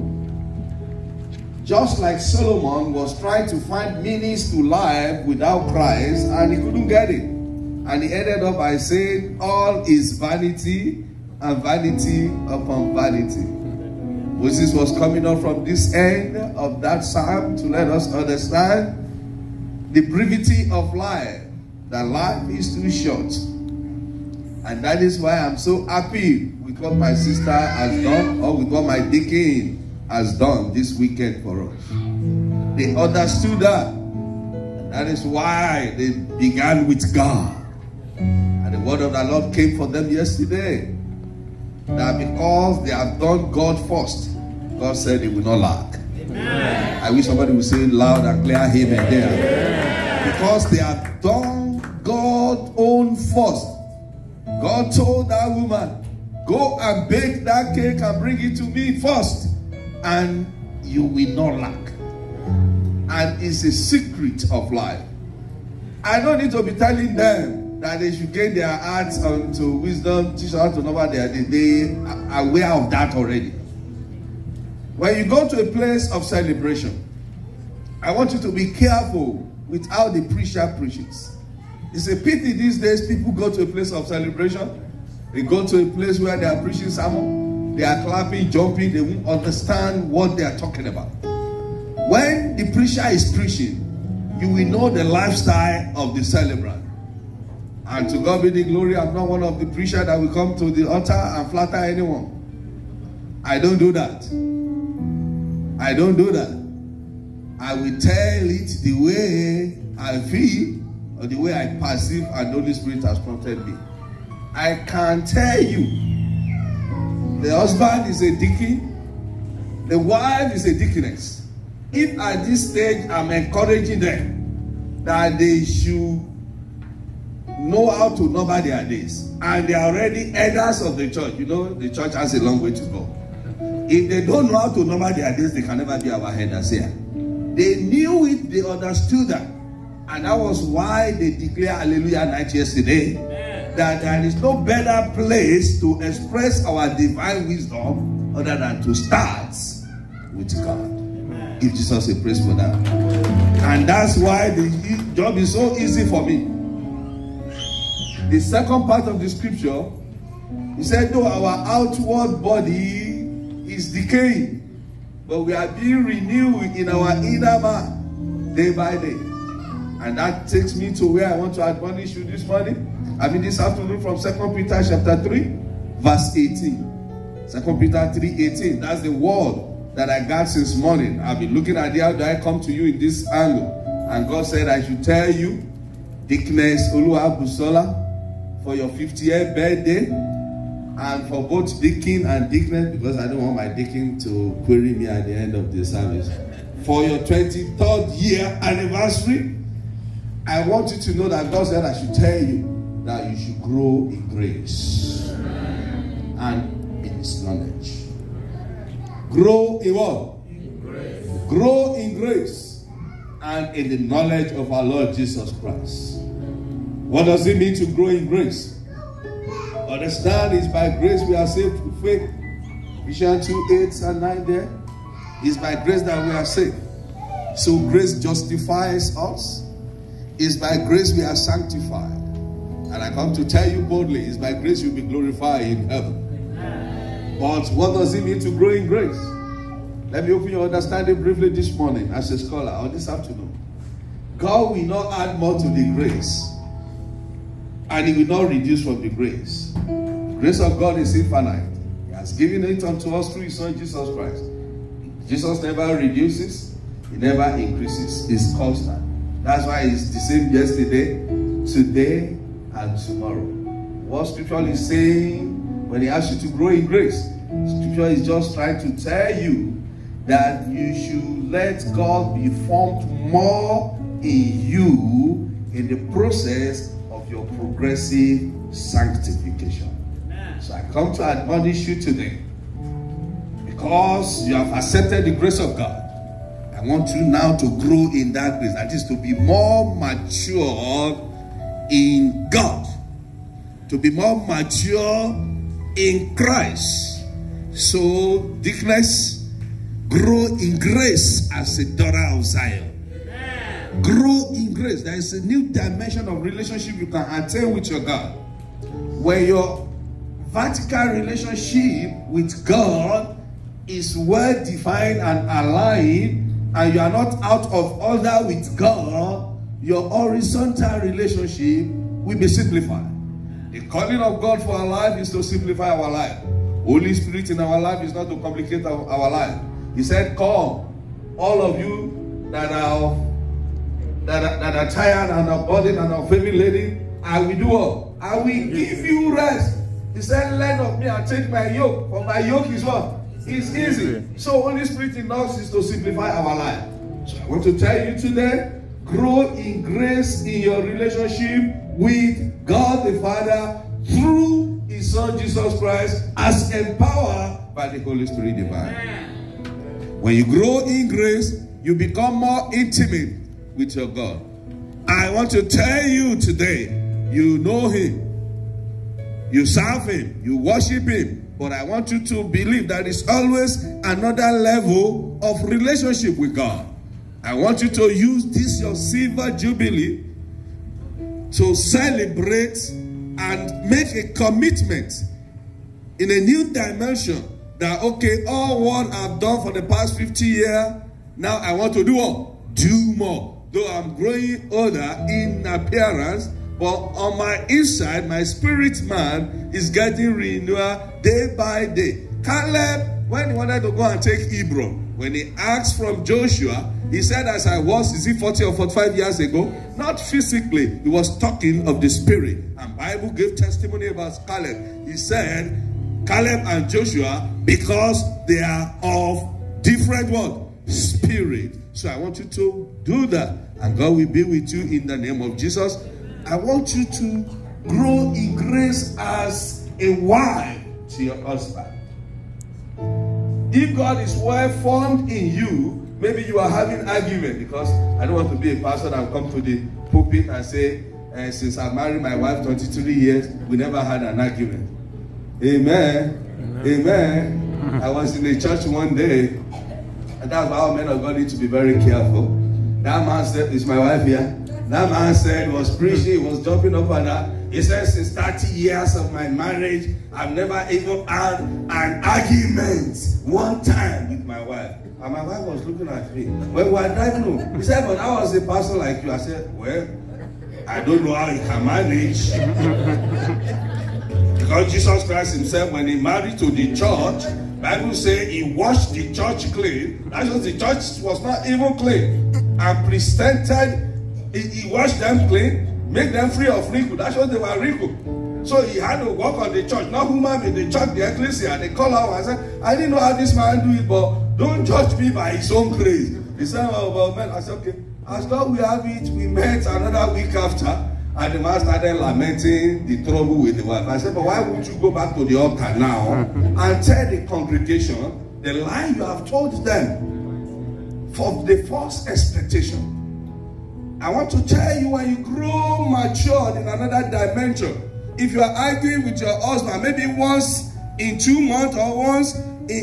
Just like Solomon was trying to find meanings to life without Christ and he couldn't get it. And he ended up by saying, all is vanity and vanity upon vanity. Moses was coming up from this end of that psalm to let us understand the brevity of life, that life is too short. And that is why I'm so happy with what my sister has done, or with what my deacon has done this weekend for us. They understood that. That is why they began with God. And the word of the Lord came for them yesterday. That because they have done God first, God said they will not lack. Amen. I wish somebody would say loud and clear amen there. Amen. Because they have done God's own first. God told that woman, go and bake that cake and bring it to me first, and you will not lack. And it's a secret of life. I don't need to be telling them that they should gain their hearts unto wisdom, teach how to number their day. They are aware of that already. When you go to a place of celebration, I want you to be careful with how the preacher preaches. It's a pity these days people go to a place of celebration. They go to a place where they are preaching sermon. they are clapping, jumping, they won't understand what they are talking about. When the preacher is preaching, you will know the lifestyle of the celebrant. And to God be the glory, I'm not one of the preachers that will come to the altar and flatter anyone. I don't do that. I don't do that. I will tell it the way I feel or the way I perceive, and the Holy Spirit has prompted me. I can tell you, the husband is a deacon, the wife is a deaconess. If at this stage I'm encouraging them that they should know how to number their days, and they are already elders of the church, you know, the church has a long way to go. If they don't know how to number their days, they can never be our elders here. They knew it, they understood that. And that was why they declared Hallelujah Night yesterday. Amen. That there is no better place to express our divine wisdom other than to start with God. Amen. Give Jesus a praise for that. And that's why the job is so easy for me. The second part of the scripture, he said, though our outward body is decaying, but we are being renewed in our inner man day by day. And that takes me to where I want to admonish you this morning. This afternoon from 2 Peter chapter 3, verse 18. 2 Peter 3:18. That's the word that I got since morning. I've been looking at how do I come to you in this angle. And God said I should tell you, Deaconess Oluwabusola, for your 50th birthday, and for both deacon and deaconess, because I don't want my deacon to query me at the end of the service, for your 23rd year anniversary, I want you to know that God said I should tell you that you should grow in grace and in His knowledge. Grow in what? In grace. Grow in grace and in the knowledge of our Lord Jesus Christ. What does it mean to grow in grace? Understand, it's by grace we are saved through faith. Ephesians 2:8 and 9 there. It's by grace that we are saved. So grace justifies us. It's by grace we are sanctified. And I come to tell you boldly, it's by grace you'll be glorified in heaven. But what does it mean to grow in grace? Let me open your understanding briefly this morning as a scholar, or this afternoon. God will not add more to the grace, and He will not reduce from the grace. The grace of God is infinite. He has given it unto us through His Son Jesus Christ. Jesus never reduces, He never increases. He's constant. That's why He's the same yesterday, today, and tomorrow. What Scripture is saying when He asks you to grow in grace, Scripture is just trying to tell you that you should let God be formed more in you in the process of your progressive sanctification. Amen. So I come to admonish you today, because you have accepted the grace of God. I want you now to grow in that grace, that is to be more mature in God, to be more mature in Christ. So, deaconess, grow in grace as a daughter of Zion. Amen. Grow in grace. There is a new dimension of relationship you can attain with your God, where your vertical relationship with God is well defined and aligned, and you are not out of order with God. Your horizontal relationship will be simplified. The calling of God for our life is to simplify our life. Holy Spirit in our life is not to complicate our life. He said, come, all of you that are tired and are burdened and are heavy laden, I will do what? I will give you rest. He said, learn of me and take my yoke, for my yoke is what? It's easy. So Holy Spirit in us is to simplify our life. So I want to tell you today, grow in grace in your relationship with God the Father through His Son Jesus Christ, as empowered by the Holy Spirit divine. When you grow in grace, you become more intimate with your God. I want to tell you today, you know Him, you serve Him, you worship Him, but I want you to believe that is always another level of relationship with God. I want you to use this your silver jubilee to celebrate and make a commitment in a new dimension that, okay, all what I've done for the past 50 years, now I want to do what? Do more. Though I'm growing older in appearance, but on my inside, my spirit man is getting renewed day by day. Caleb, when he wanted to go and take Hebron, when he asked from Joshua, he said, as I was, is it 40 or 45 years ago? Not physically. He was talking of the spirit. And Bible gave testimony about Caleb. He said, Caleb and Joshua, because they are of different what? Spirit. So I want you to do that. And God will be with you in the name of Jesus. I want you to grow in grace as a wife to your husband. If God is well formed in you, maybe you are having argument, because I don't want to be a pastor that will come to the pulpit and say, since I married my wife 23 years, we never had an argument. Amen. Amen. I was in a church one day, and that's how men of God need to be very careful. That man said, is my wife here? That man said, was preaching, he was jumping up and down. He said, since 30 years of my marriage, I've never even had an argument one time with my wife. And my wife was looking at me. When we were driving home, he said, but I was a pastor like you. I said, well, I don't know how he can manage. Because Jesus Christ himself, when he married to the church, the Bible says he washed the church clean. That means the church was not even clean. And presented, he washed them clean, made them free of wrinkle. That's what they were wrinkle. So he had to work on the church, not human being, the church, the ecclesia. They call out and said, I didn't know how this man do it, but don't judge me by his own grace. He said, oh, well, man, I said, okay. As long we have it, we met another week after, and the man started lamenting the trouble with the wife. I said, but why would you go back to the altar now and tell the congregation the lie you have told them for the false expectation? I want to tell you, when you grow matured in another dimension, if you are arguing with your husband, maybe once in 2 months or once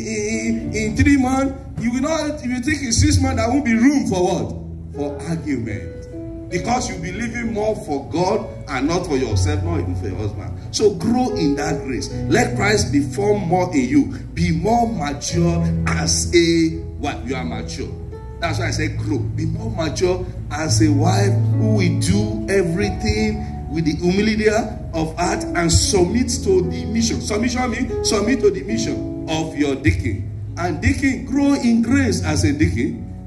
in 3 months, you will not, if you think in 6 months, there won't be room for what? For argument. Because you'll be living more for God and not for yourself, not even for your husband. So grow in that grace. Let Christ be formed more in you. Be more mature as a what? You are mature. That's why I say grow. Be more mature as a wife who will do everything with the humility of heart and submit to the mission. Submission means submit to the mission of your deacon. And deacon, grow in grace as a deacon.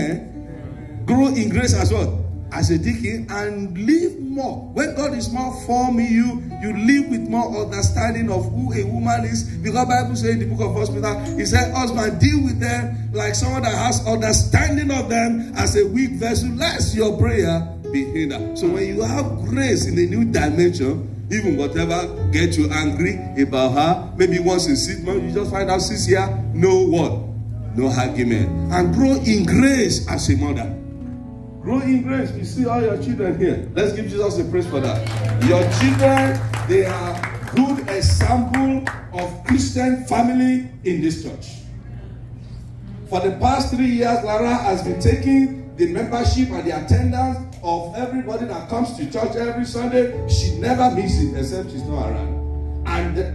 Amen. Grow in grace as well. As a deacon, and live more. When God is more forming you, you live with more understanding of who a woman is. Because the Bible says in the book of 1 Peter, he said, husband, deal with them like someone that has understanding of them as a weak vessel, lest your prayer be hindered. So when you have grace in a new dimension, even whatever gets you angry about her, maybe once in 6 months, you just find out 6 years, no what? No argument. And grow in grace as a mother. Grow in grace. We see all your children here. Let's give Jesus a praise for that. Your children, they are good example of Christian family in this church. For the past 3 years, Lara has been taking the membership and the attendance of everybody that comes to church every Sunday. She never misses it except she's not around.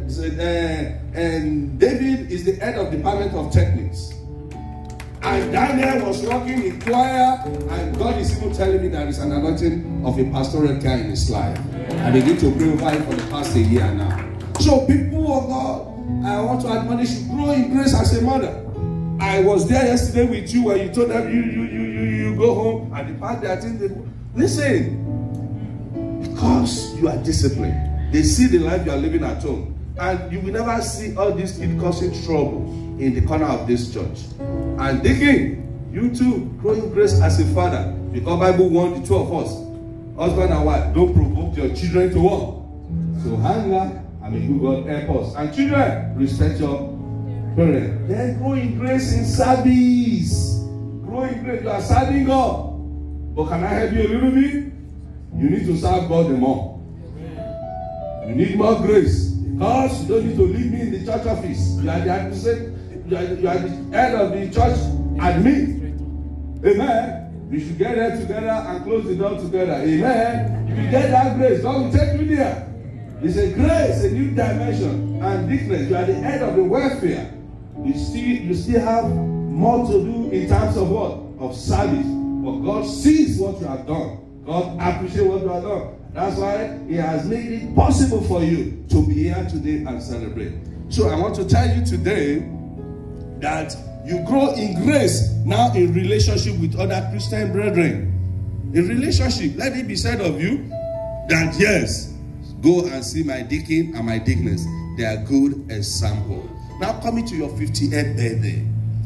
And David is the head of the department of techniques. And Daniel was working in choir, and God is even telling me there is an anointing of a pastoral care in his life. I begin to pray over him for the past a year now. So people of God, I want to admonish you, grow in grace as a mother. I was there yesterday with you when you told them you go home and the part that thing they listen, because you are disciplined. They see the life you are living at home, and you will never see all these kids causing trouble in the corner of this church. And digging, you too, grow in grace as a father. Because Bible warned the two of us, husband and wife, don't provoke your children to war. So hunger, I mean, God help us. And children, respect your parents. Then grow in grace in service. Grow in grace. You are serving God. But can I help you a little bit? You need to serve God more. You need more grace. Because you don't need to leave me in the church office. You are the head of the church admin. Amen. We should get there together and close the door together. Amen. If you get that grace, God will take you there. It's a grace, a new dimension. And dickness, you are the head of the welfare. You still have more to do in terms of what? Of service. But God sees what you have done. God appreciates what you have done. That's why He has made it possible for you to be here today and celebrate. So I want to tell you today that you grow in grace now in relationship with other Christian brethren. In relationship, let it be said of you that yes, go and see my deacon and my deaconess. They are good example. Now coming to your 58th birthday.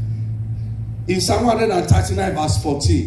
In Psalm 139 verse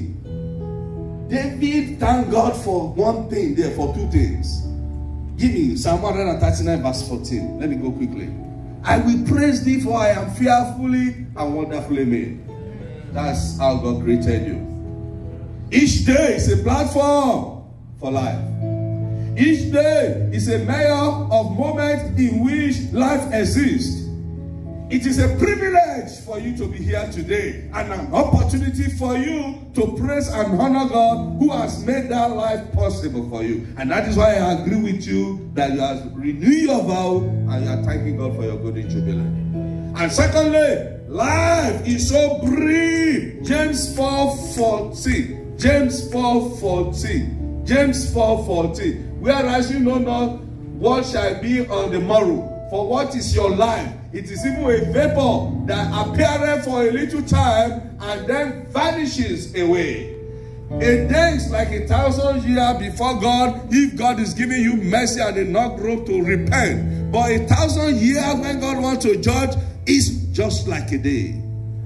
14, David thanked God for one thing there, for two things. Give me Psalm 139 verse 14. Let me go quickly. I will praise thee, for I am fearfully and wonderfully made. That's how God created you. Each day is a platform for life. Each day is a measure of moments in which life exists. It is a privilege for you to be here today and an opportunity for you to praise and honor God who has made that life possible for you. And that is why I agree with you that you have renewed your vow and you are thanking God for your golden jubilee. And secondly, life is so brief. James 4:14. James 4:14. James 4:14. Whereas you know not what shall be on the morrow. For what is your life? It is even a vapor that appeareth for a little time and then vanishes away. A day is like 1,000 years before God, if God is giving you mercy and enough rope to repent. But 1,000 years when God wants to judge is just like a day.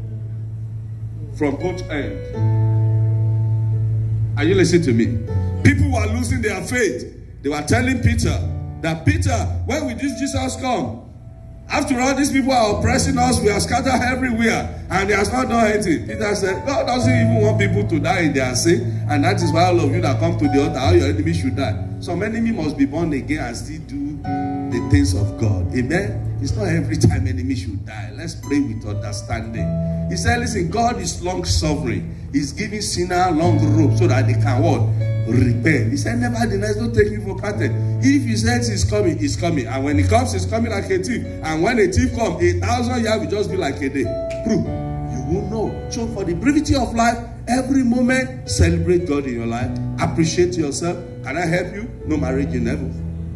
From both ends. Are you listening to me? People were losing their faith. They were telling Peter that, Peter, when will this Jesus come? After all, these people are oppressing us. We are scattered everywhere. And he has not done anything. Peter said, God doesn't even want people to die in their sin. And that is why all of you that come to the altar, all your enemies should die. Some enemy must be born again and still do the things of God. Amen? It's not every time enemy should die. Let's pray with understanding. He said, listen, God is long-suffering. He's giving sinner long rope so that they can what? Repent. He said, nevertheless, don't take me for granted. If he says he's coming, he's coming. And when he comes, he's coming like a thief. And when a thief comes, 1,000 years will just be like a day. Proof. You won't know. So for the brevity of life, every moment, celebrate God in your life. Appreciate yourself. Can I help you? No marriage in heaven.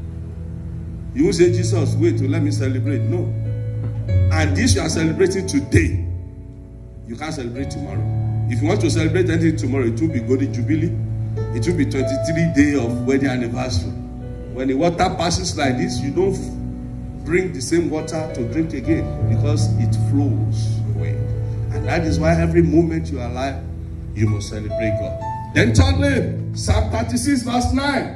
You won't say, Jesus, wait to let me celebrate. No. And this you are celebrating today. You can't celebrate tomorrow. If you want to celebrate anything tomorrow, it will be Golden Jubilee. It will be 23 days of wedding anniversary. When the water passes like this, you don't bring the same water to drink again because it flows away. And that is why every moment you are alive, you must celebrate God. Then thirdly, Psalm 36 verse 9.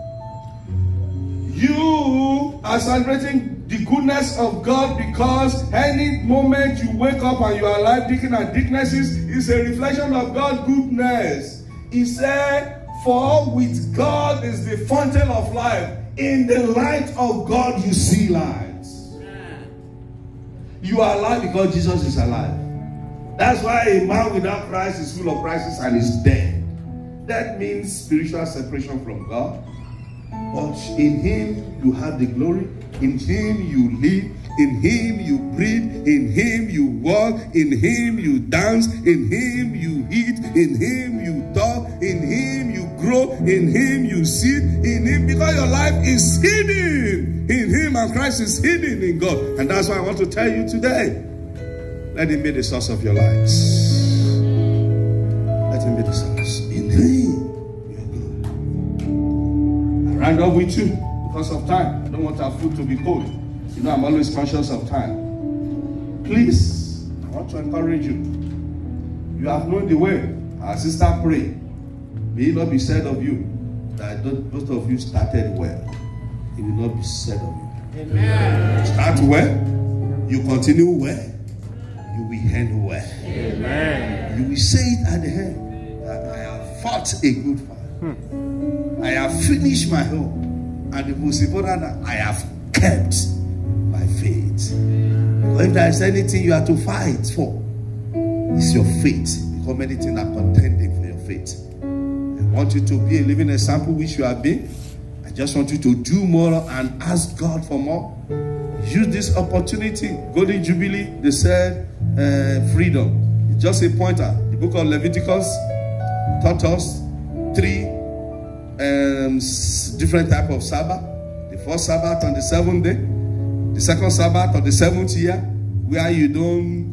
You are celebrating the goodness of God because any moment you wake up and you are alive, deacon and deaconesses, is a reflection of God's goodness. He said, for with God is the fountain of life. In the light of God you see light. You are alive because Jesus is alive. That's why a man without Christ is full of crisis and is dead. That means spiritual separation from God. But in Him you have the glory. In Him you live. In Him you breathe. In Him you walk. In Him you dance. In Him you eat. In Him you talk. In Him you grow. In Him you sit. In Him, because your life is hidden in Him and Christ is hidden in God. And that's why I want to tell you today, let Him be the source of your lives. Let Him be the source. In Him you are good. I round up with you because of time. I don't want our food to be cold. You know, I'm always conscious of time. Please, I want to encourage you. You have known the way. Our sister prayed. May it not be said of you that both of you started well. It will not be said of you. Amen. Start well. You continue well. You will end well. Amen. You will say it at the end that I have fought a good fight. I have finished my home. And the most important, I have kept my faith. But if there is anything you have to fight for, it's your faith. Because many things are contending for your faith. I want you to be a living example, which you have been. I just want you to do more and ask God for more. use this opportunity. Golden Jubilee, they said freedom. It's just a pointer. The book of Leviticus taught us 3 different types of Sabbath. The first Sabbath on the 7th day. The second Sabbath on the 7th year, where you don't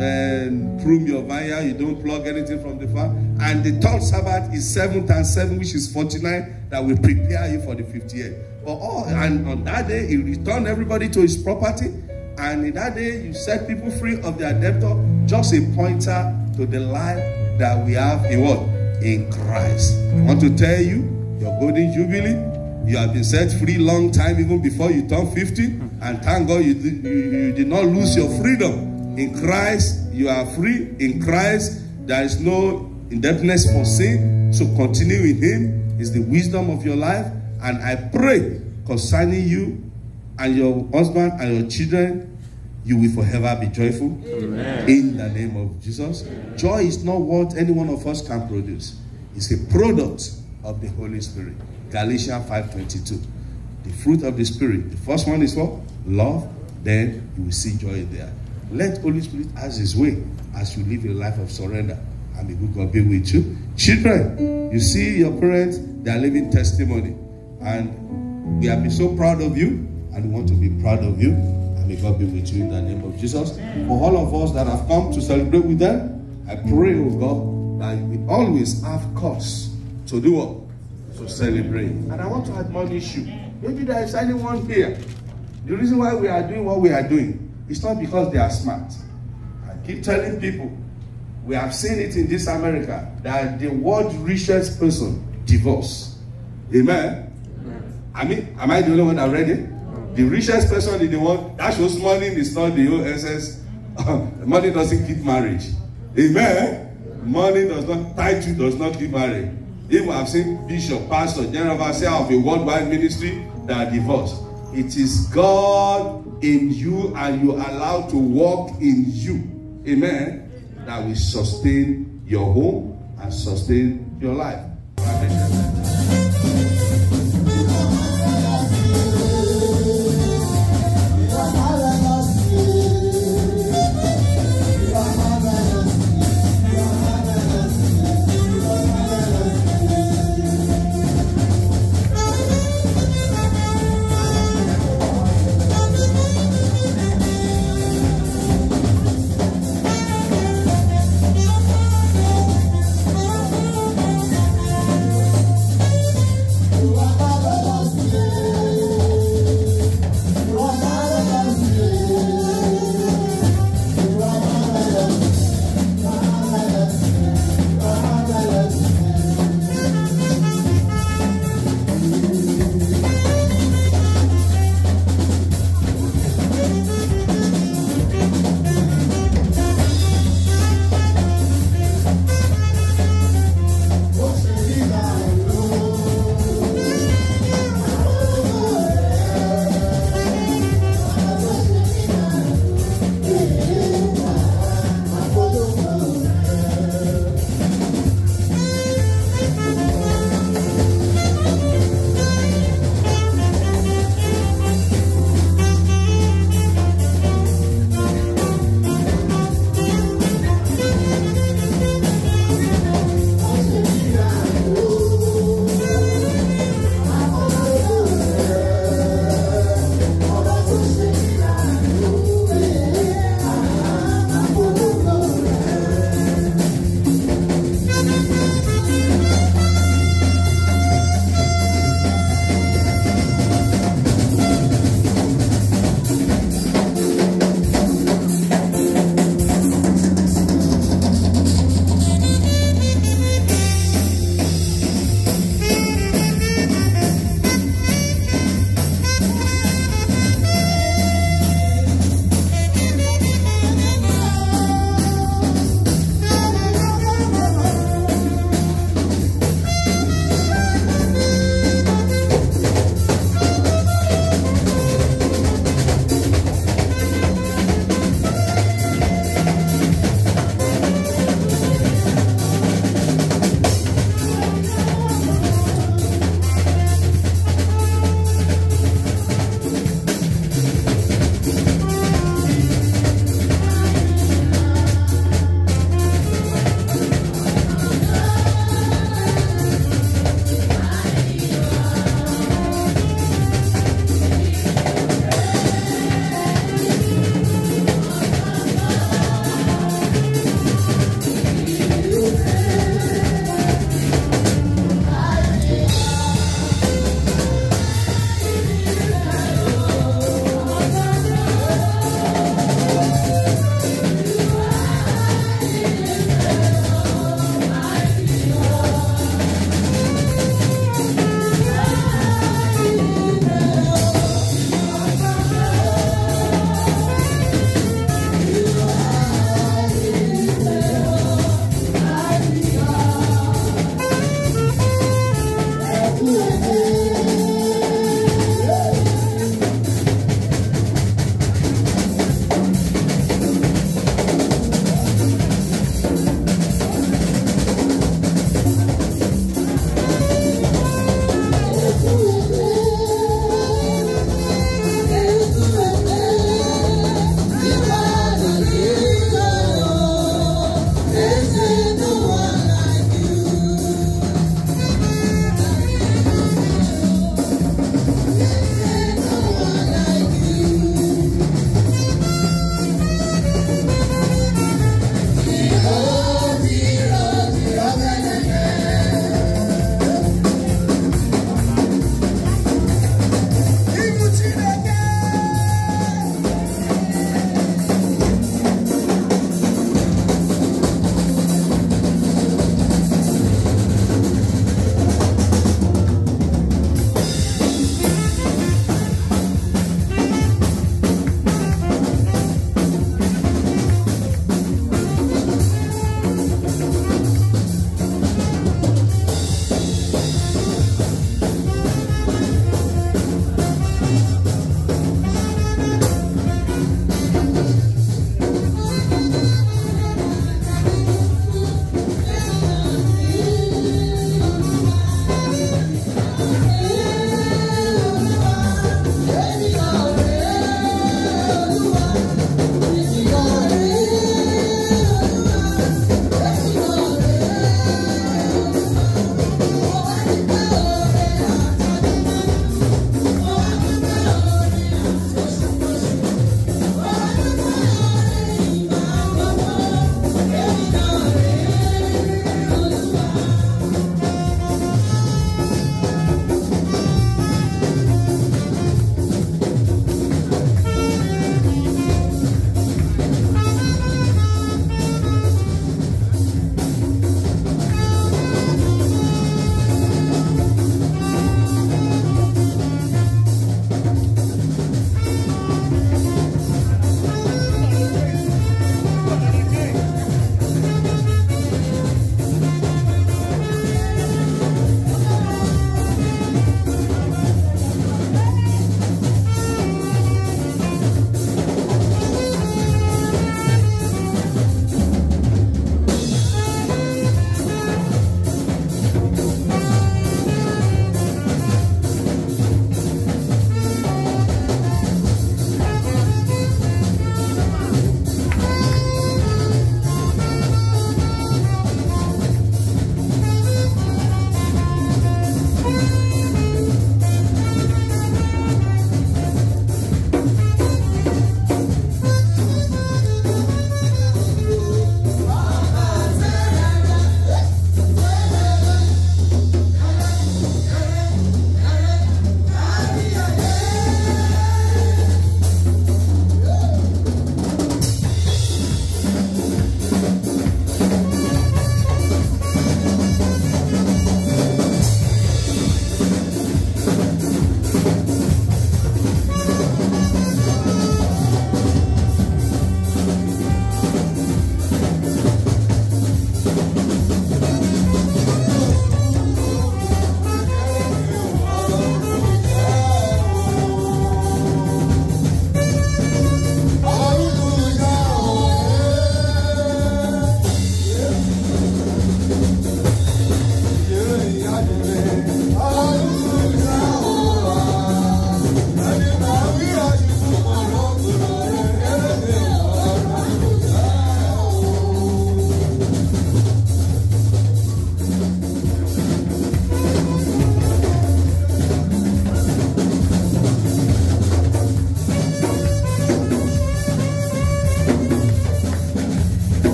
prune your vineyard, you don't plug anything from the farm. And the third Sabbath is 7th and 7, which is 49, that will prepare you for the 50th. And on that day, he returned everybody to his property. And in that day, you set people free of their debtor. Just a pointer to the life that we have in what? In Christ. I want to tell you, your Golden Jubilee, you have been set free long time, even before you turn 50. And thank God you did not lose your freedom. In Christ, you are free. In Christ, there is no indebtedness for sin. So continue in him. Is the wisdom of your life. And I pray concerning you and your husband and your children, you will forever be joyful. Amen. In the name of Jesus. Joy is not what any one of us can produce. It's a product of the Holy Spirit. Galatians 5:22. The fruit of the Spirit. The first one is what? Love. Then you will see joy there. Let Holy Spirit have his way as you live a life of surrender. And may God be with you. Children, you see your parents, they are living testimony. And we have been so proud of you. And we want to be proud of you. And may God be with you in the name of Jesus. For all of us that have come to celebrate with them, I pray, oh God, that we always have cause to do what? To celebrate. And I want to admonish you. Maybe there is anyone here. The reason why we are doing what we are doing, it's not because they are smart. I keep telling people, we have seen it in this America, that the world's richest person divorce. Amen? I mean, am I the only one that read it? The richest person in the world, that shows money is not the OSS. Money doesn't keep marriage. Amen? Money does not, title does not keep marriage. Even I've seen bishop, pastor, general overseer of a worldwide ministry that are divorced. It is God in you, and you are allowed to walk in you. Amen? That will sustain your home and sustain your life. Amen.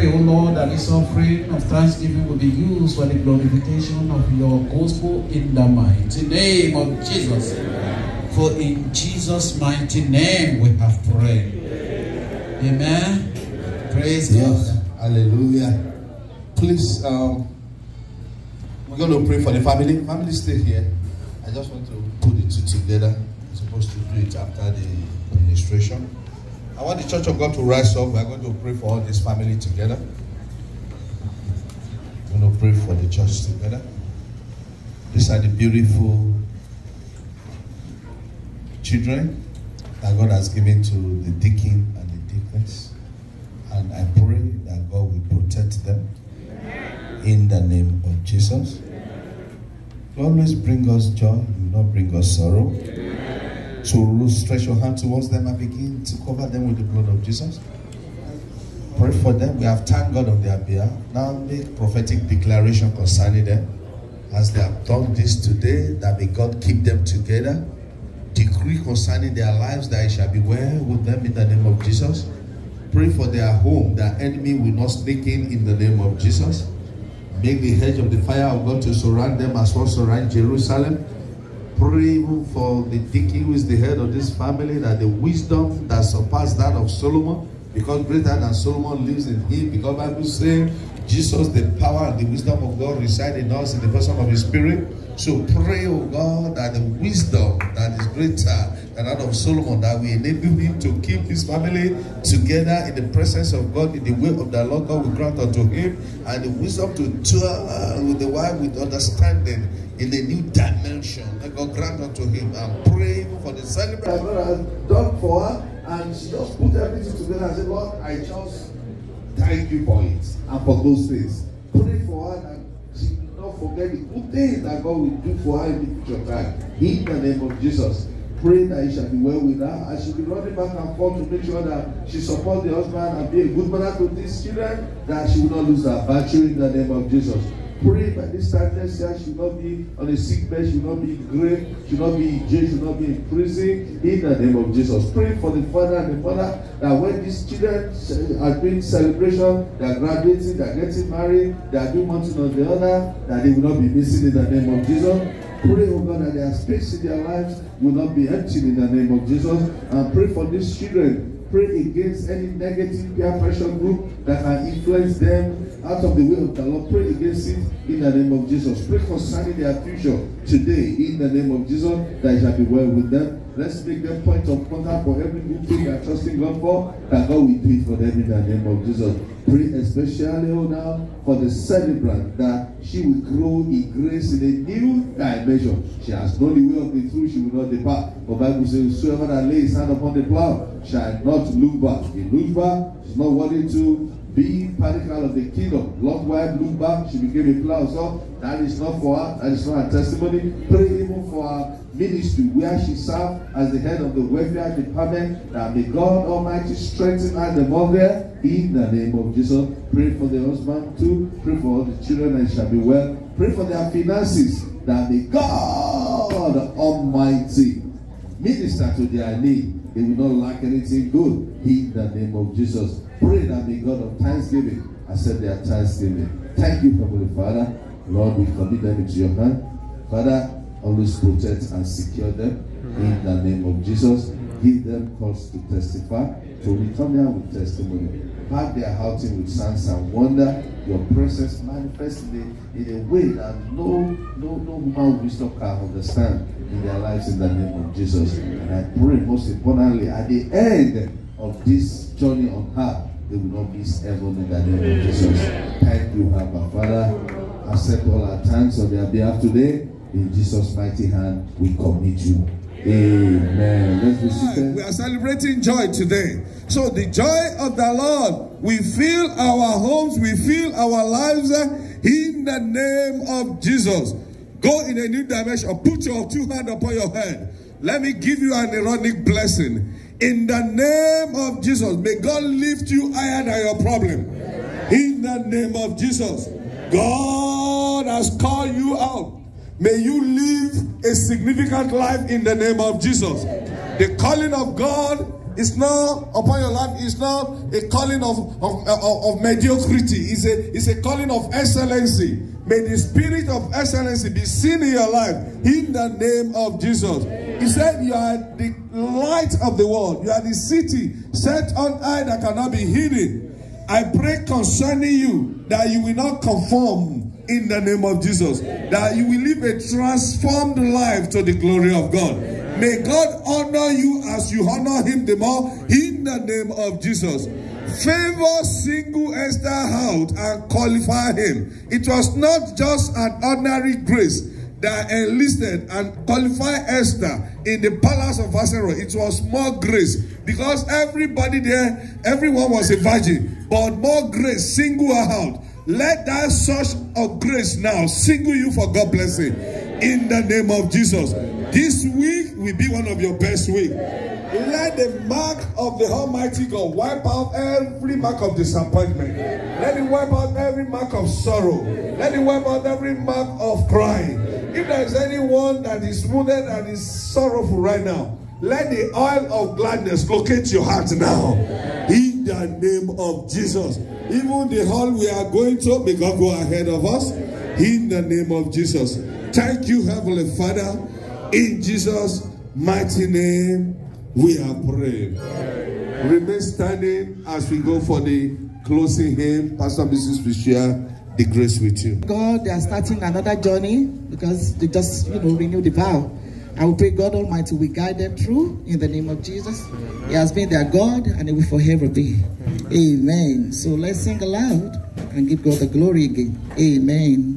pray, O Lord, that this offering of thanksgiving will be used for the glorification of your gospel in the mighty name of Jesus. For in Jesus' mighty name we have prayed. Amen. Praise God. Hallelujah. Please, we're going to pray for the family. Family, stay here. I just want to put the two together. I'm supposed to do it after the administration. I want the Church of God to rise up. We're going to pray for all this family together. We're going to pray for the church together. These are the beautiful children that God has given to the deacon and the deaconess. And I pray that God will protect them in the name of Jesus. You always bring us joy, you will not bring us sorrow. So stretch your hand towards them and begin to cover them with the blood of Jesus. Pray for them. We have thanked God on their behalf. Now make prophetic declaration concerning them. As they have done this today, that may God keep them together. Decree concerning their lives that it shall be well with them in the name of Jesus. Pray for their home, that enemy will not sneak in the name of Jesus. Make the hedge of the fire of God to surround them as well surround Jerusalem. Pray for the deacon who is the head of this family, that the wisdom that surpasses that of Solomon, because greater than Solomon lives in him, because the Bible says Jesus, the power and the wisdom of God reside in us in the person of his spirit. So pray, oh God, that the wisdom that is greater than that of Solomon, that we enable him to keep his family together in the presence of God, in the way of the Lord God will grant unto him, and the wisdom to dwell with the wife with understanding in a new dimension that God grant unto him. And pray for the celebration God has done for her, and she just put everything together and said, Lord, I just thank you for it and for those things. Pray for her that she will not forget the good things that God will do for her in the future time. In the name of Jesus. Pray that it shall be well with her. I should be running back and forth to make sure that she supports the husband and be a good mother to these children, that she will not lose her battery in the name of Jesus. Pray by this time next year she will not be on a sick bed, she will not be in grave, she will not be in jail, she will not be in prison, in the name of Jesus. Pray for the father and the mother, that when these children are doing celebration, they are graduating, they are getting married, they are doing one thing or the other, that they will not be missing in the name of Jesus. Pray, oh God, that their space in their lives will not be empty in the name of Jesus. And pray for these children. Pray against any negative peer pressure group that can influence them out of the way of the Lord. Pray against it in the name of Jesus. Pray concerning their future today in the name of Jesus, that it shall be well with them. Let's make them point of contact for every good thing they are trusting God for, that God will do it for them in the name of Jesus. Pray especially now for the celebrant, that she will grow in grace in a new dimension. She has known the way of the truth, she will not depart. The Bible says, whosoever that lays his hand upon the plow shall not look back. He looks back, she's not worthy to be particle of the kingdom. Lord wife looked back, she became a plow. So that is not for her, that is not her testimony. Pray even for her ministry, where she served as the head of the welfare department, that may God Almighty strengthen her the more there in the name of Jesus. Pray for the husband too. Pray for all the children, and it shall be well. Pray for their finances, that may God Almighty minister to their need. They will not lack anything good in the name of Jesus. Pray that may God of thanksgiving accept their thanksgiving. Thank you, Heavenly Father. Lord, we commit them into your hand. Father, always protect and secure them in the name of Jesus. Give them cause to testify, to return there with testimony. Pack their outing with signs and wonder. Your presence manifests in a way that no human wisdom can understand in their lives in the name of Jesus. And I pray most importantly, at the end of this journey on earth, they will not miss heaven in the name of Jesus. Thank you, Abba Father. Accept all our thanks on their behalf today. In Jesus' mighty hand, we commit you. Amen. Let's be seated. We are celebrating joy today. So the joy of the Lord will fill our homes, will fill our lives in the name of Jesus. Go in a new dimension. Put your two hands upon your head. Let me give you an ironic blessing. In the name of Jesus, may God lift you higher than your problem. In the name of Jesus, God has called you out. May you live a significant life in the name of Jesus. The calling of God It's not upon your life. It's not a calling of mediocrity. It's a calling of excellency. May the spirit of excellency be seen in your life in the name of Jesus. He said, you are the light of the world. You are the city set on high that cannot be hidden. I pray concerning you that you will not conform in the name of Jesus. That you will live a transformed life to the glory of God. May God honor you as you honor him the more in the name of Jesus. Favor single Esther out and qualify him. It was not just an ordinary grace that enlisted and qualified Esther in the palace of Asherah. It was more grace because everybody there, everyone was a virgin, but more grace single her out. Let that source of grace now single you for God blessing in the name of Jesus. This week will be one of your best weeks. Let the mark of the Almighty God wipe out every mark of disappointment. Let it wipe out every mark of sorrow. Let it wipe out every mark of crying. If there is anyone that is wounded and is sorrowful right now, let the oil of gladness locate your heart now. In the name of Jesus. Even the hall we are going to, may God go ahead of us. In the name of Jesus. Thank you, Heavenly Father. In Jesus' mighty name, we are praying. Remain standing as we go for the closing hymn. Pastor and Mrs. will share the grace with you. God, they are starting another journey because they just, renewed the vow. I will pray God Almighty will guide them through in the name of Jesus. He has been their God and He will forever be. Amen. So let's sing aloud and give God the glory again. Amen.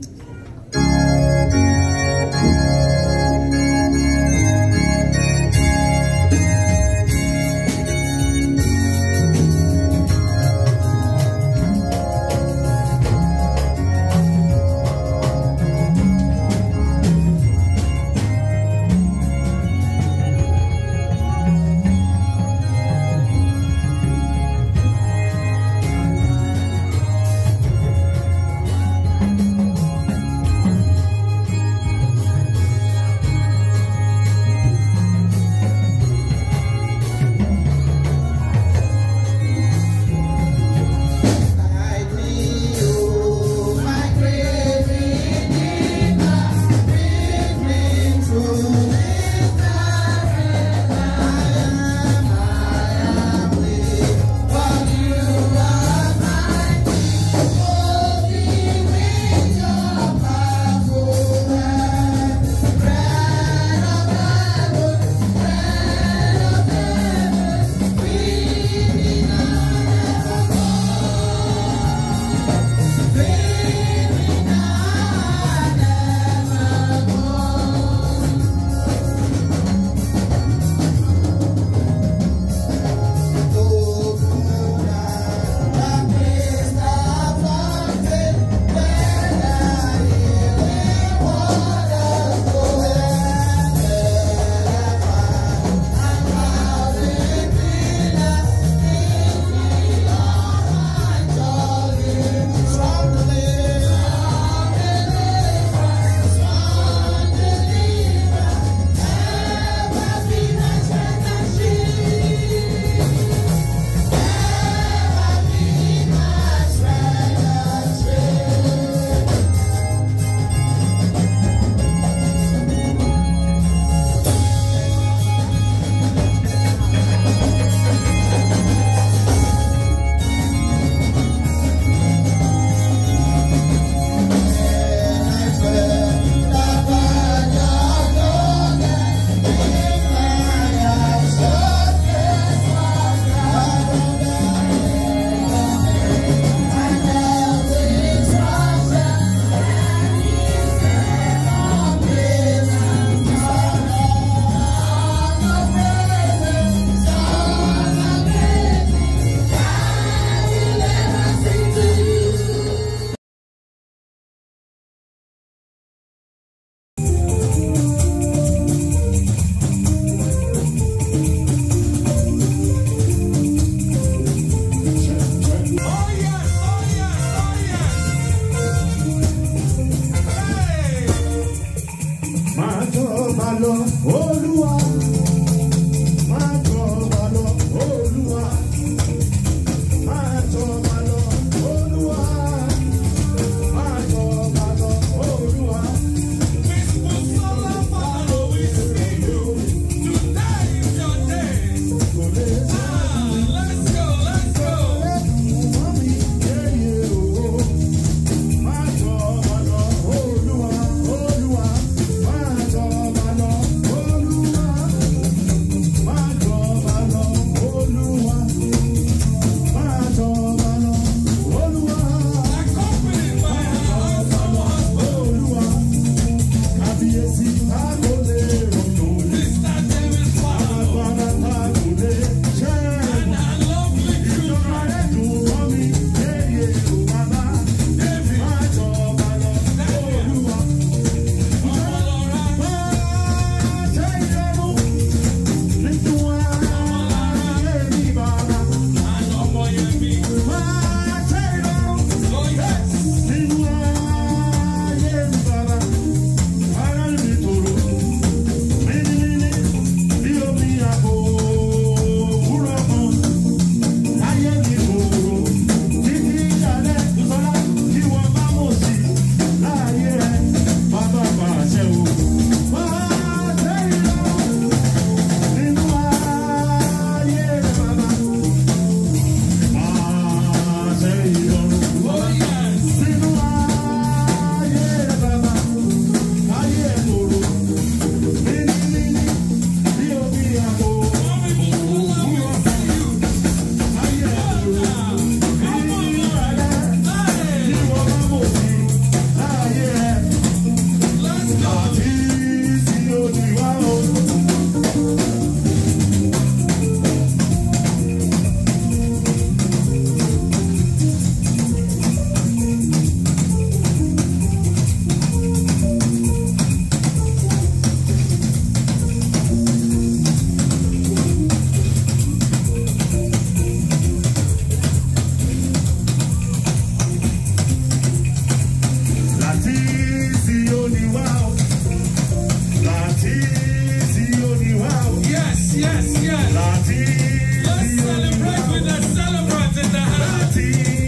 celebrate with the celebrants in the house.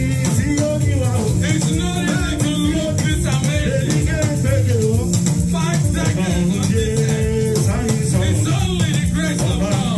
It's not easy to look this amazing. 5 seconds on this end. It's only the grace of God.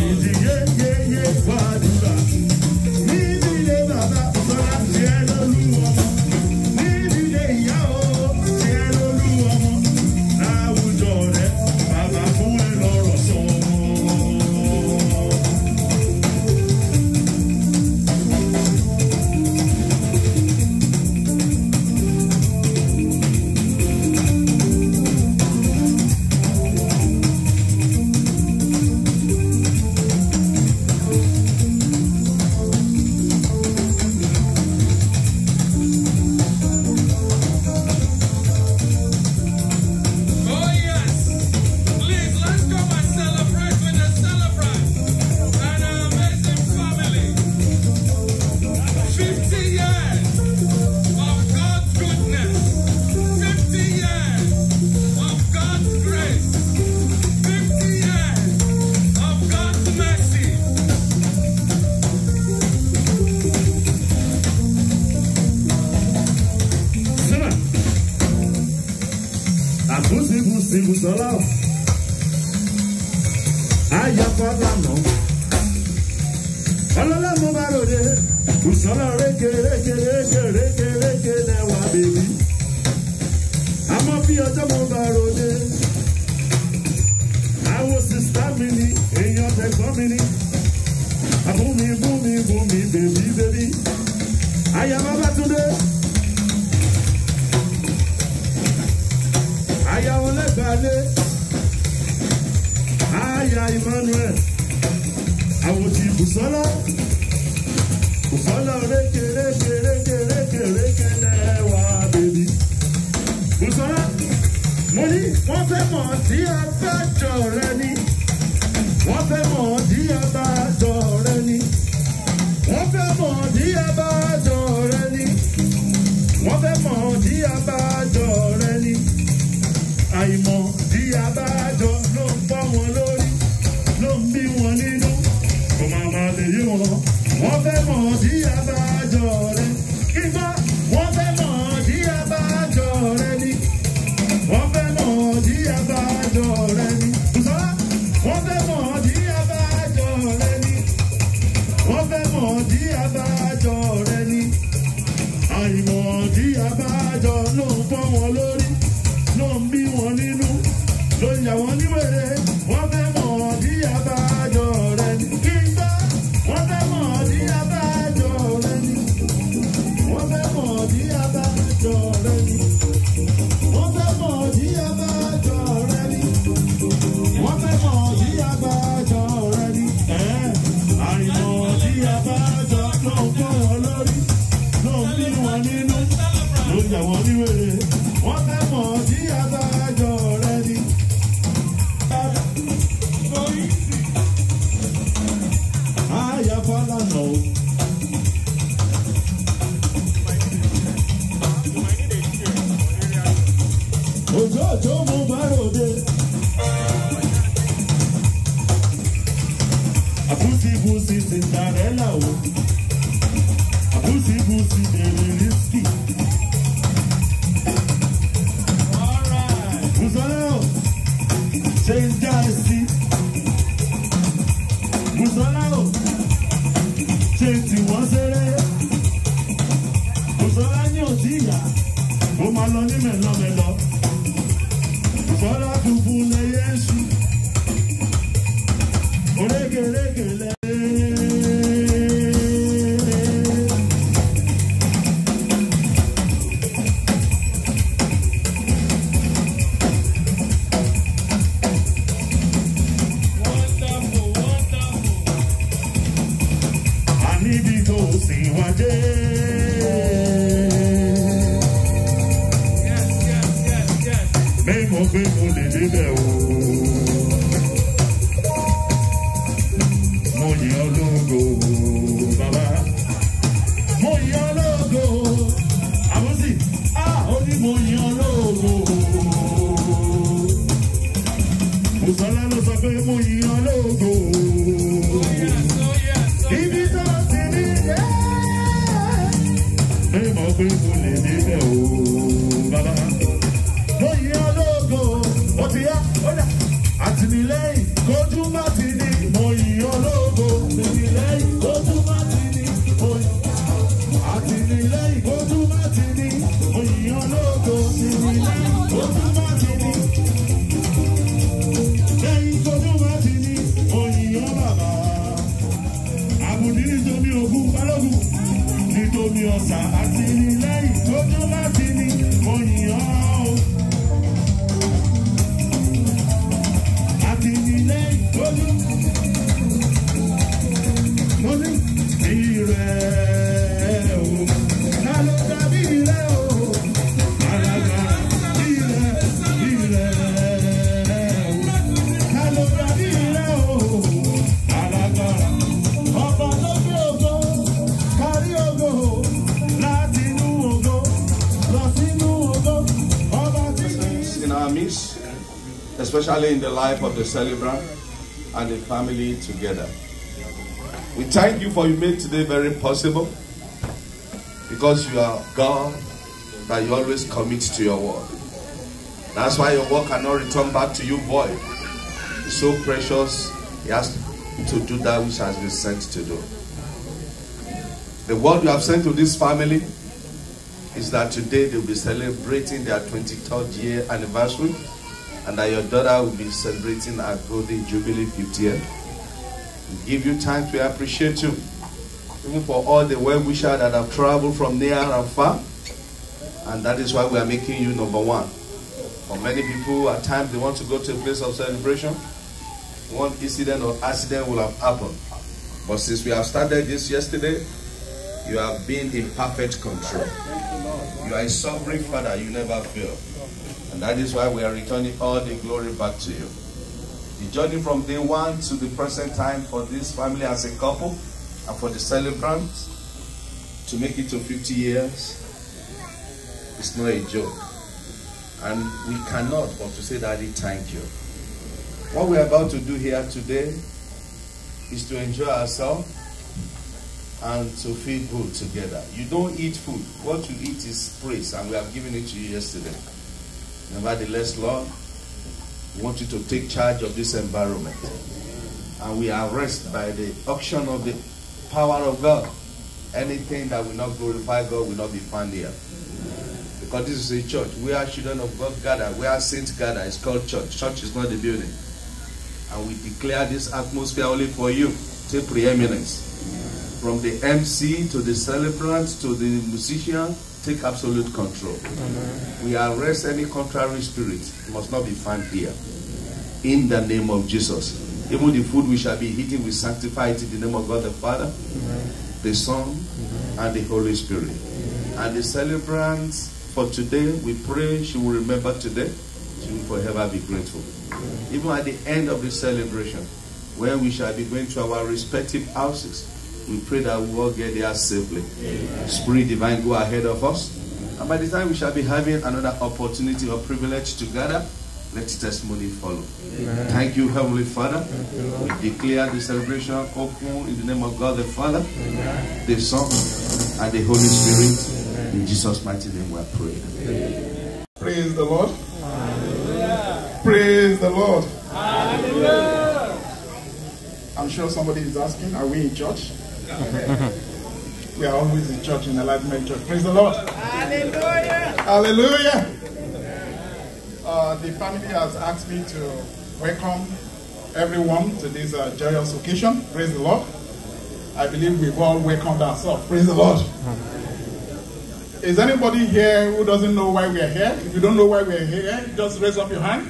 Busola aya fọlá nọ ọlọlá mo bá ròde Busola rékè lẹwà bèbí àmọ́ bí ọjọ́ mo bá ròde àwọn sista mi ni èèyàn tẹ̀gbọ́n mi ni àbúmi bèbí aya Babátúndé. Aya Olẹ́gbàlé, Aya Emmanuel, àwọn ti Busola rékè lẹ́wà bèbí. Busola, mo ní wọ́n fẹ́ mọ̀ tí a bá jọ rẹ ni. Wọ́n fẹ́ mọ̀ tí a bá jọ rẹ ni. Wọ́n fẹ́ mọ̀ tí a bá jọ rẹ ni. Wọ́n fẹ́ mọ̀ tí a bá jọ rẹ ni. Àìmọ̀ tí a bá jọ ló ń bọ́ wọn lórí, ló ń bí wọn nínú, kò máa máa lè yí wọn. Wọ́n fẹ́ mọ̀ tí a bá jọ rẹ. Kíkọ́ wọ́n fẹ́ mọ̀ tí a bá jọ rẹ ni. Wọ́n fẹ́ mọ̀ tí a bá jọ rẹ ni. Busola, wọ́n fẹ́ mọ̀ tí a bá jọ rẹ ni. Wọ́n fẹ́ mọ̀ tí a bá jọ rẹ ni. Àìmọ̀ tí a bá jọ ló ń bọ́ wọn lórí, ló ń bí wọn nínú, ló ń yà wọ́n níwèrè. Wọ́n fẹ́ mọ̀ tí a bá jọ rẹ ni. Kíkọ́ wọ́n fẹ́ mọ̀ tí a bá jọ rẹ ni. Wọ́n fẹ́ mọ̀ tí a bá jọ rẹ ni. Wọ́n fẹ́ mọ̀ tí a bá jọ rẹ ni. Wọ́n fẹ́ mọ̀ tí a bá jọ rẹ ni. Àìmọ̀ tí a bá jọ ló ń bọ́ wọn lórí, ló ń bí wọn nínú, ló ń yà wọ́n níwèrè. Wọ́n fẹ́ mọ̀ tí a bá jọ rẹ ni. Aya fọlá nọ o. Òjò mo bá ròde. Àbúsí Cinderella o. Àbúsí Dèrè Risky. Busola ṣe ń já sí. Busola ṣe tí wọ́n ṣeré. Busola ní òtí ìyá, ó máa lọ ní mẹ́lọ́mẹ́lọ́. Busola dùbú lẹ́yẹ ṣu. Orékèrékè lẹ́. Pé mo lè débẹ̀ o. Mo yìn ọ́ lógo bàbá. Mo yìn ọ́ lógo. Àbúsí, ó ní mo yìn ọ́ lógo. Busola ló sọ pé mo yìn ọ́ lógo. Àbùdí nítorí ogún balógun, nítorí ọ̀sà àti nílẹ́yìn tó tó láti ní òyìnbó. Àti nílẹ́yìn tó tó. Mo ní ìrẹ̀ o, ká ló dàbí ìrẹ̀ o, àràgà ìrẹ̀ o, ká ló dàbí ìrẹ̀ o, àràgà ọba tó gbé ògo, kárí ògo, láti inú ògo, lọ sínú ògo, ọba tí kì í. In our midst, especially in the life of the celebrant and the family together. We thank you for you made today very possible, because you are God that you always commit to your word. That's why your word cannot return back to you void. It's so precious, he has to do that which has been sent to do. The word you have sent to this family is that today they will be celebrating their 23rd year anniversary, and that your daughter will be celebrating her golden jubilee 50th. We give you time to appreciate you, even for all the well-wishers that have traveled from near and far, and that is why we are making you number one. For many people, at times they want to go to a place of celebration, one incident or accident will have happened. But since we have started this yesterday, you have been in perfect control. You are a sovereign Father, you never fail. And that is why we are returning all the glory back to you. The journey from day one to the present time for this family as a couple and for the celebrant to make it to 50 years is not a joke. And we cannot but to say, Daddy, thank you. What we are about to do here today is to enjoy ourselves and to feel good together. You don't eat food. What you eat is praise, and we have given it to you yesterday. Nevertheless, Lord, we want you to take charge of this environment. And we arrest by the auction of the power of God. Anything that will not glorify God will not be found here. Because this is a church. We are children of God gather. We are saints gather. It's called church. Church is not the building. And we declare this atmosphere only for you. Take preeminence. From the MC to the celebrant to the musician, take absolute control. We arrest any contrary spirit. It must not be found here. In the name of Jesus. Even the food we shall be eating, we sanctify it in the name of God the Father, the Son, and the Holy Spirit. And the celebrants for today, we pray she will remember today. She will forever be grateful. Even at the end of the celebration, when we shall be going to our respective houses, we pray that we all get there safely. Spirit divine, go ahead of us. And by the time we shall be having another opportunity or privilege to gather, let testimony follow. Amen. Thank you, Heavenly Father. We declare the celebration open in the name of God the Father, Amen, the Son, and the Holy Spirit. Amen. In Jesus' mighty name we are praying. Praise the Lord. Hallelujah. Praise the Lord. Hallelujah. I'm sure somebody is asking, are we in church? We are always in church, in Enlightenment Church. Praise the Lord. Hallelujah. Hallelujah. The family has asked me to welcome everyone to this joyous occasion. Praise the Lord. I believe we've all welcomed ourselves. Praise the Lord. Is anybody here who doesn't know why we are here? If you don't know why we are here, just raise up your hand.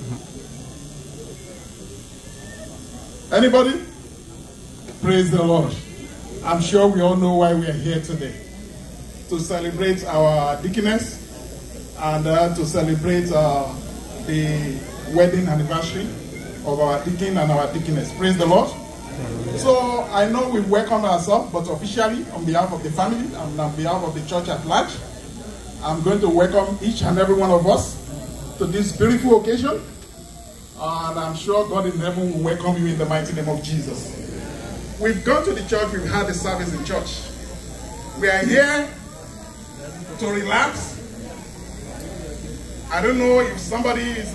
Anybody? Praise the Lord. I'm sure we all know why we are here today. To celebrate our deaconess and to celebrate the wedding anniversary of our deacon and our deaconess. Praise the Lord. So I know we've welcomed ourselves, but officially on behalf of the family and on behalf of the church at large, I'm going to welcome each and every one of us to this beautiful occasion. And I'm sure God in heaven will welcome you in the mighty name of Jesus. We've gone to the church, we've had the service in church. We are here to relax. I don't know if somebody is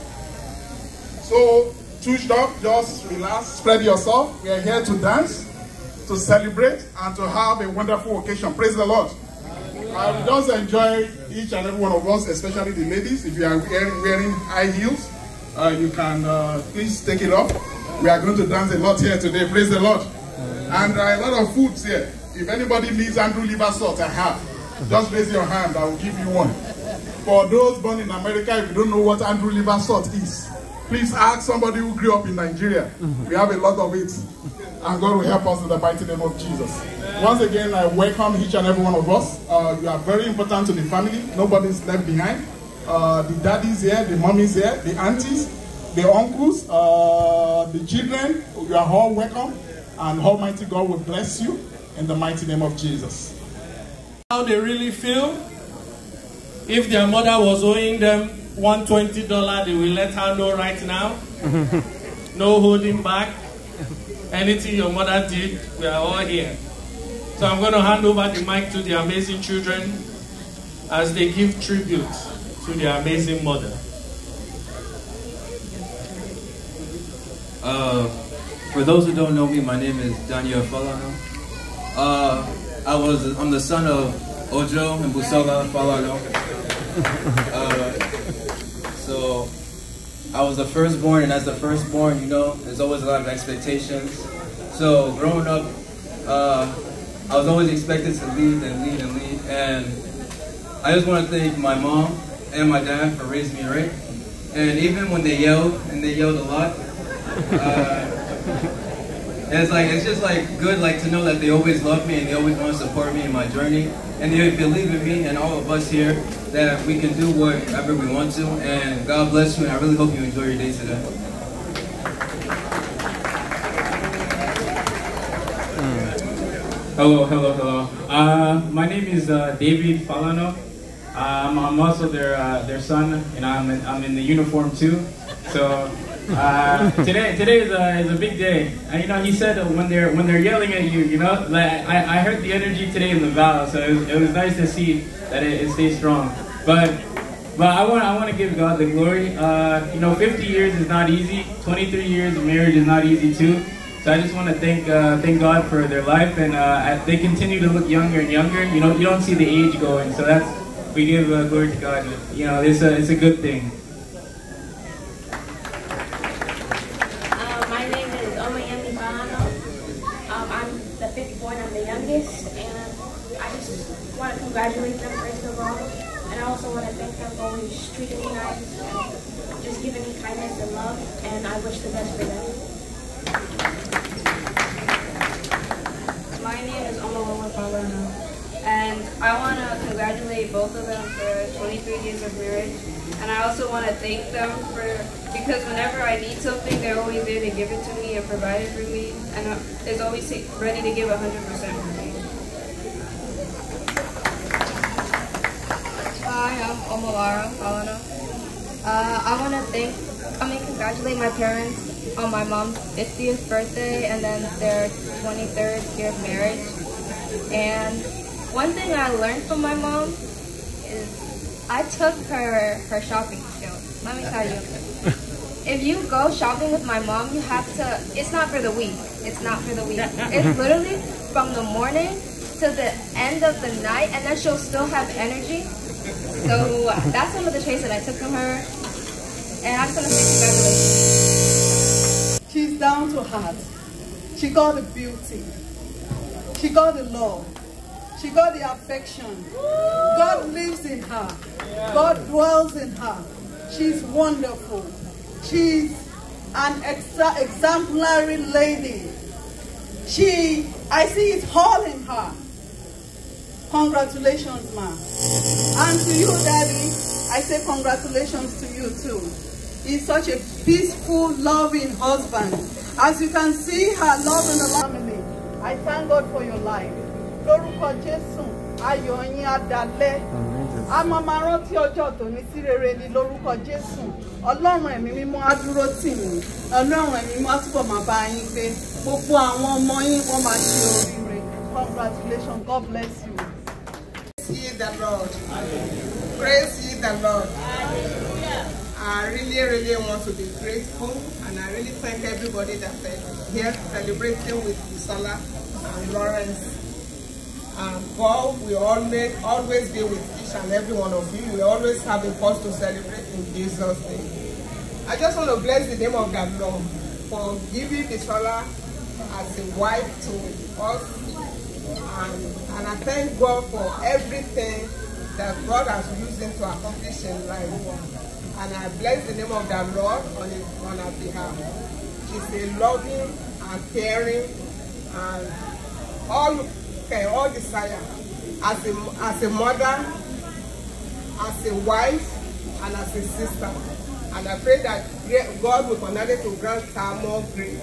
so touched up, just relax, spread yourself. We are here to dance, to celebrate, and to have a wonderful occasion. Praise the Lord. We just enjoy each and every one of us, especially the ladies. If you are wearing high heels, you can please take it off. We are going to dance a lot here today. Praise the Lord. And there are a lot of foods here. If anybody needs Andrew liver salt, I have. Just raise your hand, I will give you one. For those born in America, if you don't know what Andrew liver salt is, please ask somebody who grew up in Nigeria. We have a lot of it. And God will help us in the mighty name of Jesus. Once again, I welcome each and every one of us. You are very important to the family. Nobody's left behind. The daddies here, the mommies here, the aunties, the uncles, the children, you are all welcome. And Almighty God will bless you in the mighty name of Jesus. How they really feel. If their mother was owing them $120, they will let her know right now. No holding back. Anything your mother did, we are all here. So I'm going to hand over the mic to the amazing children as they give tribute to their amazing mother. For those who don't know me, my name is Daniel Falano. I'm the son of Ojo and Busola Falano. So I was the firstborn, and as the firstborn, you know, there's always a lot of expectations. So growing up, I was always expected to lead and lead and lead. And I just want to thank my mom and my dad for raising me right. And even when they yelled, and they yelled a lot, it's just like good to know that they always love me and they always want to support me in my journey. And they believe in me and all of us here that we can do whatever we want to. And God bless you, and I really hope you enjoy your day today. Hello. My name is David Falano. I'm also their son, and I'm in the uniform too. So today is a big day. And, you know, he said when they're yelling at you, you know, like I heard the energy today in the vow, so it was nice to see that it stays strong. But I want to give God the glory. You know, 50 years is not easy. 23 years of marriage is not easy too. So I just want to thank God for their life, and they continue to look younger and younger. You know, you don't see the age going, so we give glory to God. You know, it's a good thing. My name is Omayemi Falano. I'm the fifth born, I'm the youngest, and I just want to congratulate them first of all, and I also want to thank them for always treating me nice and just giving me kindness and love, and I wish the best for them. My name is Omawawa Falano, and I want to congratulate both of them for 23 years of marriage, and I also want to thank them because whenever I need something, they're always there to give it to me and provide it for me, and is always ready to give 100% for me. Hi, I'm Omawara Falano. I congratulate my parents on my mom's 50th birthday and then their 23rd year of marriage. And one thing I learned from my mom is I took her shopping skills. Let me tell you, if you go shopping with my mom, you have to, it's not for the week. It's not for the week. It's literally from the morning to the end of the night, and then she'll still have energy. So that's some of the traits that I took from her. And I just want to say congratulations. She's down to heart. She got the beauty. She got the love. She got the affection. God lives in her. God dwells in her. She's wonderful. She's an exemplary lady. I see it all in her. Congratulations, ma. And to you, Daddy, I say congratulations to you too. He's such a peaceful, loving husband. As you can see, her love in the family. I thank God for your life. Lórúkọ Jésù, ayọ̀ yín á dalẹ̀. A máa máa rántí ọjọ́ tòní sí rere ni lórúkọ Jésù. Ọlọ́run ẹ̀mí mímọ́ á dúró tì yín. Ọlọ́run ẹ̀mí mímọ́ á túbọ̀ máa bá yín gbé. Gbogbo àwọn ọmọ yín wọ́n máa ṣe oríire. Congratulations. God bless you. Praise ye the Lord. Praise ye the Lord. I really want to be grateful, and I really thank everybody that's here celebrating with Busola and Lawrence. God will always be with each and every one of you. We always have a cause to celebrate in Jesus' name. I just want to bless the name of the Lord for giving Busola as a wife to us. And I thank God for everything that God has used him to accomplish in life. And I bless the name of the Lord on our behalf. She's a loving and caring and all desire as a mother, as a wife, and as a sister. And I pray that God will continue to grant her more grace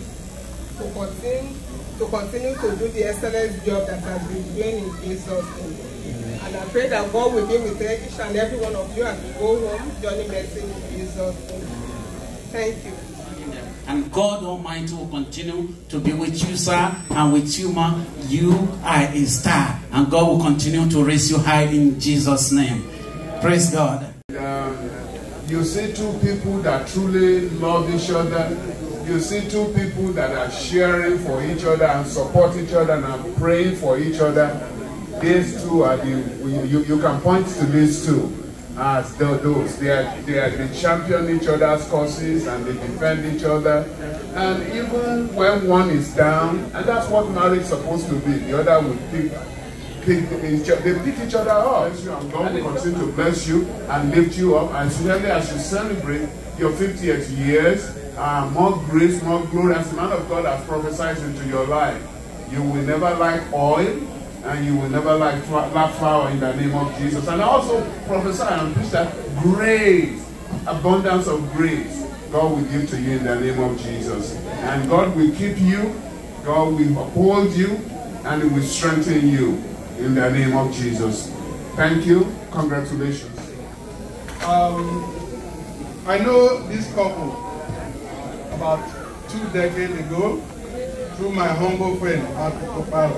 to continue to do the excellent job that has been doing in Jesus' name. And I pray that God will be with each and every one of you as you go home, journey mercy in Jesus' name. Thank you. And God Almighty will continue to be with you, sir, and with you, ma. You are a star, and God will continue to raise you high in Jesus' name. Praise God. You see two people that truly love each other. You see two people that are sharing for each other and support each other and are praying for each other. These two are you can point to these two as those. They champion each other's causes and they defend each other. And even when one is down, and that's what marriage is supposed to be, the other will pick each other up. And God will continue to bless you and lift you up, and especially as you celebrate your 50th years. More grace, more glory, as the man of God has prophesied into your life. You will never lack oil, and you will never lack flour in the name of Jesus. And I also prophesy and preach that grace, abundance of grace, God will give to you in the name of Jesus. And God will keep you, God will uphold you, and it will strengthen you in the name of Jesus. Thank you. Congratulations. I know this couple about 2 decades ago through my humble friend, Patrick Opala.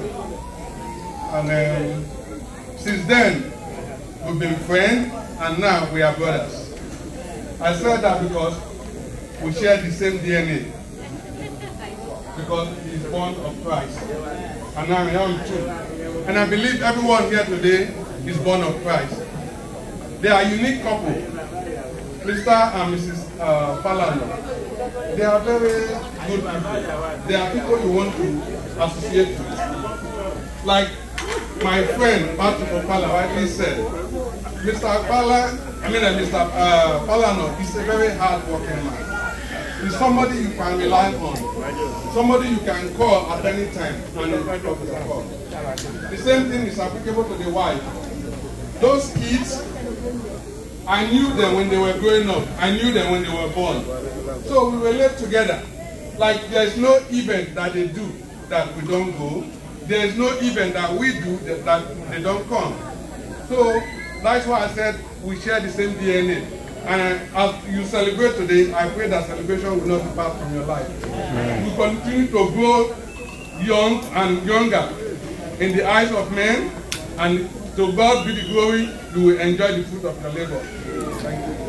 And since then, we've been friends, and now we are brothers. I said that because we share the same DNA, because he's born of Christ, and I am too. And I believe everyone here today is born of Christ. They are a unique couple, Mr. and Mrs. Falano. They are very good people. They are people you want to associate with. Like my friend Patrick Opala rightly said, Mr. Falano is a very hard-working man. He's somebody you can rely on, somebody you can call at any time and he'll pick up his call. The same thing is applicable to the wife. Those kids, I knew them when they were growing up. I knew them when they were born. So we were left together. Like there's no event that they do that we don't go. There's no event that we do that they don't come. So that's why I said we share the same DNA. And as you celebrate today, I pray that celebration will not depart from your life. We continue to grow young and younger in the eyes of men, and to God be the glory. You will enjoy the fruit of your labor. Thank you.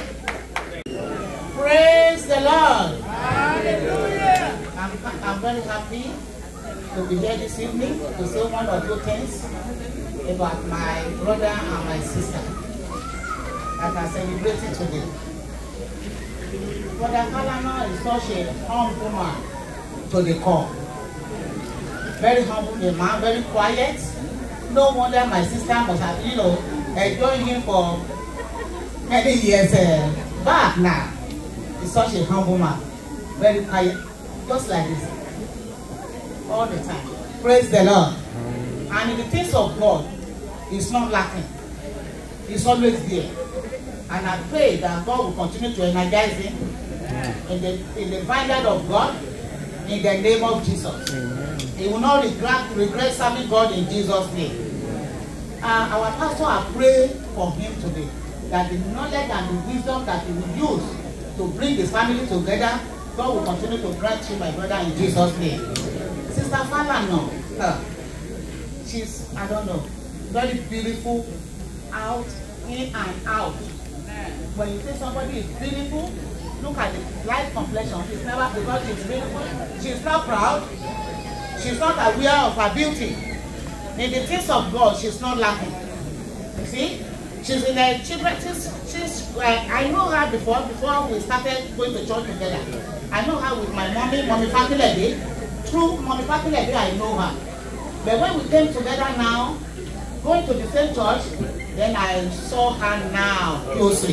Praise the Lord. Hallelujah. I'm very happy to be here this evening to say one or two things about my brother and my sister that are celebrating today. Brother Falano is such a humble man to the core. Very humble, a man, very quiet. No wonder my sister must have, enjoyed him for many years back now. He's such a humble man, very quiet, just like this, all the time. Praise the Lord. And in the things of God, he's not lacking. He's always there. And I pray that God will continue to energize him in the vineyard of God, in the name of Jesus. He will not regret serving God in Jesus' name. Our pastor has prayed for him today, that the knowledge and the wisdom that he will use to bring his family together, God will continue to grant you, my brother, in Jesus' name. Sister Falano, she's, I don't know, very beautiful, out, in and out. When you say somebody is beautiful, look at the light complexion. She's never, because she's beautiful, she's not proud, she's not aware of her beauty. In the things of God, she's not lacking. You see? She's in a children. I know her before we started going to church together. I know her with my mommy Fakilede, through Mommy Patilede, I know her. But when we came together now, going to the same church, then I saw her now closely.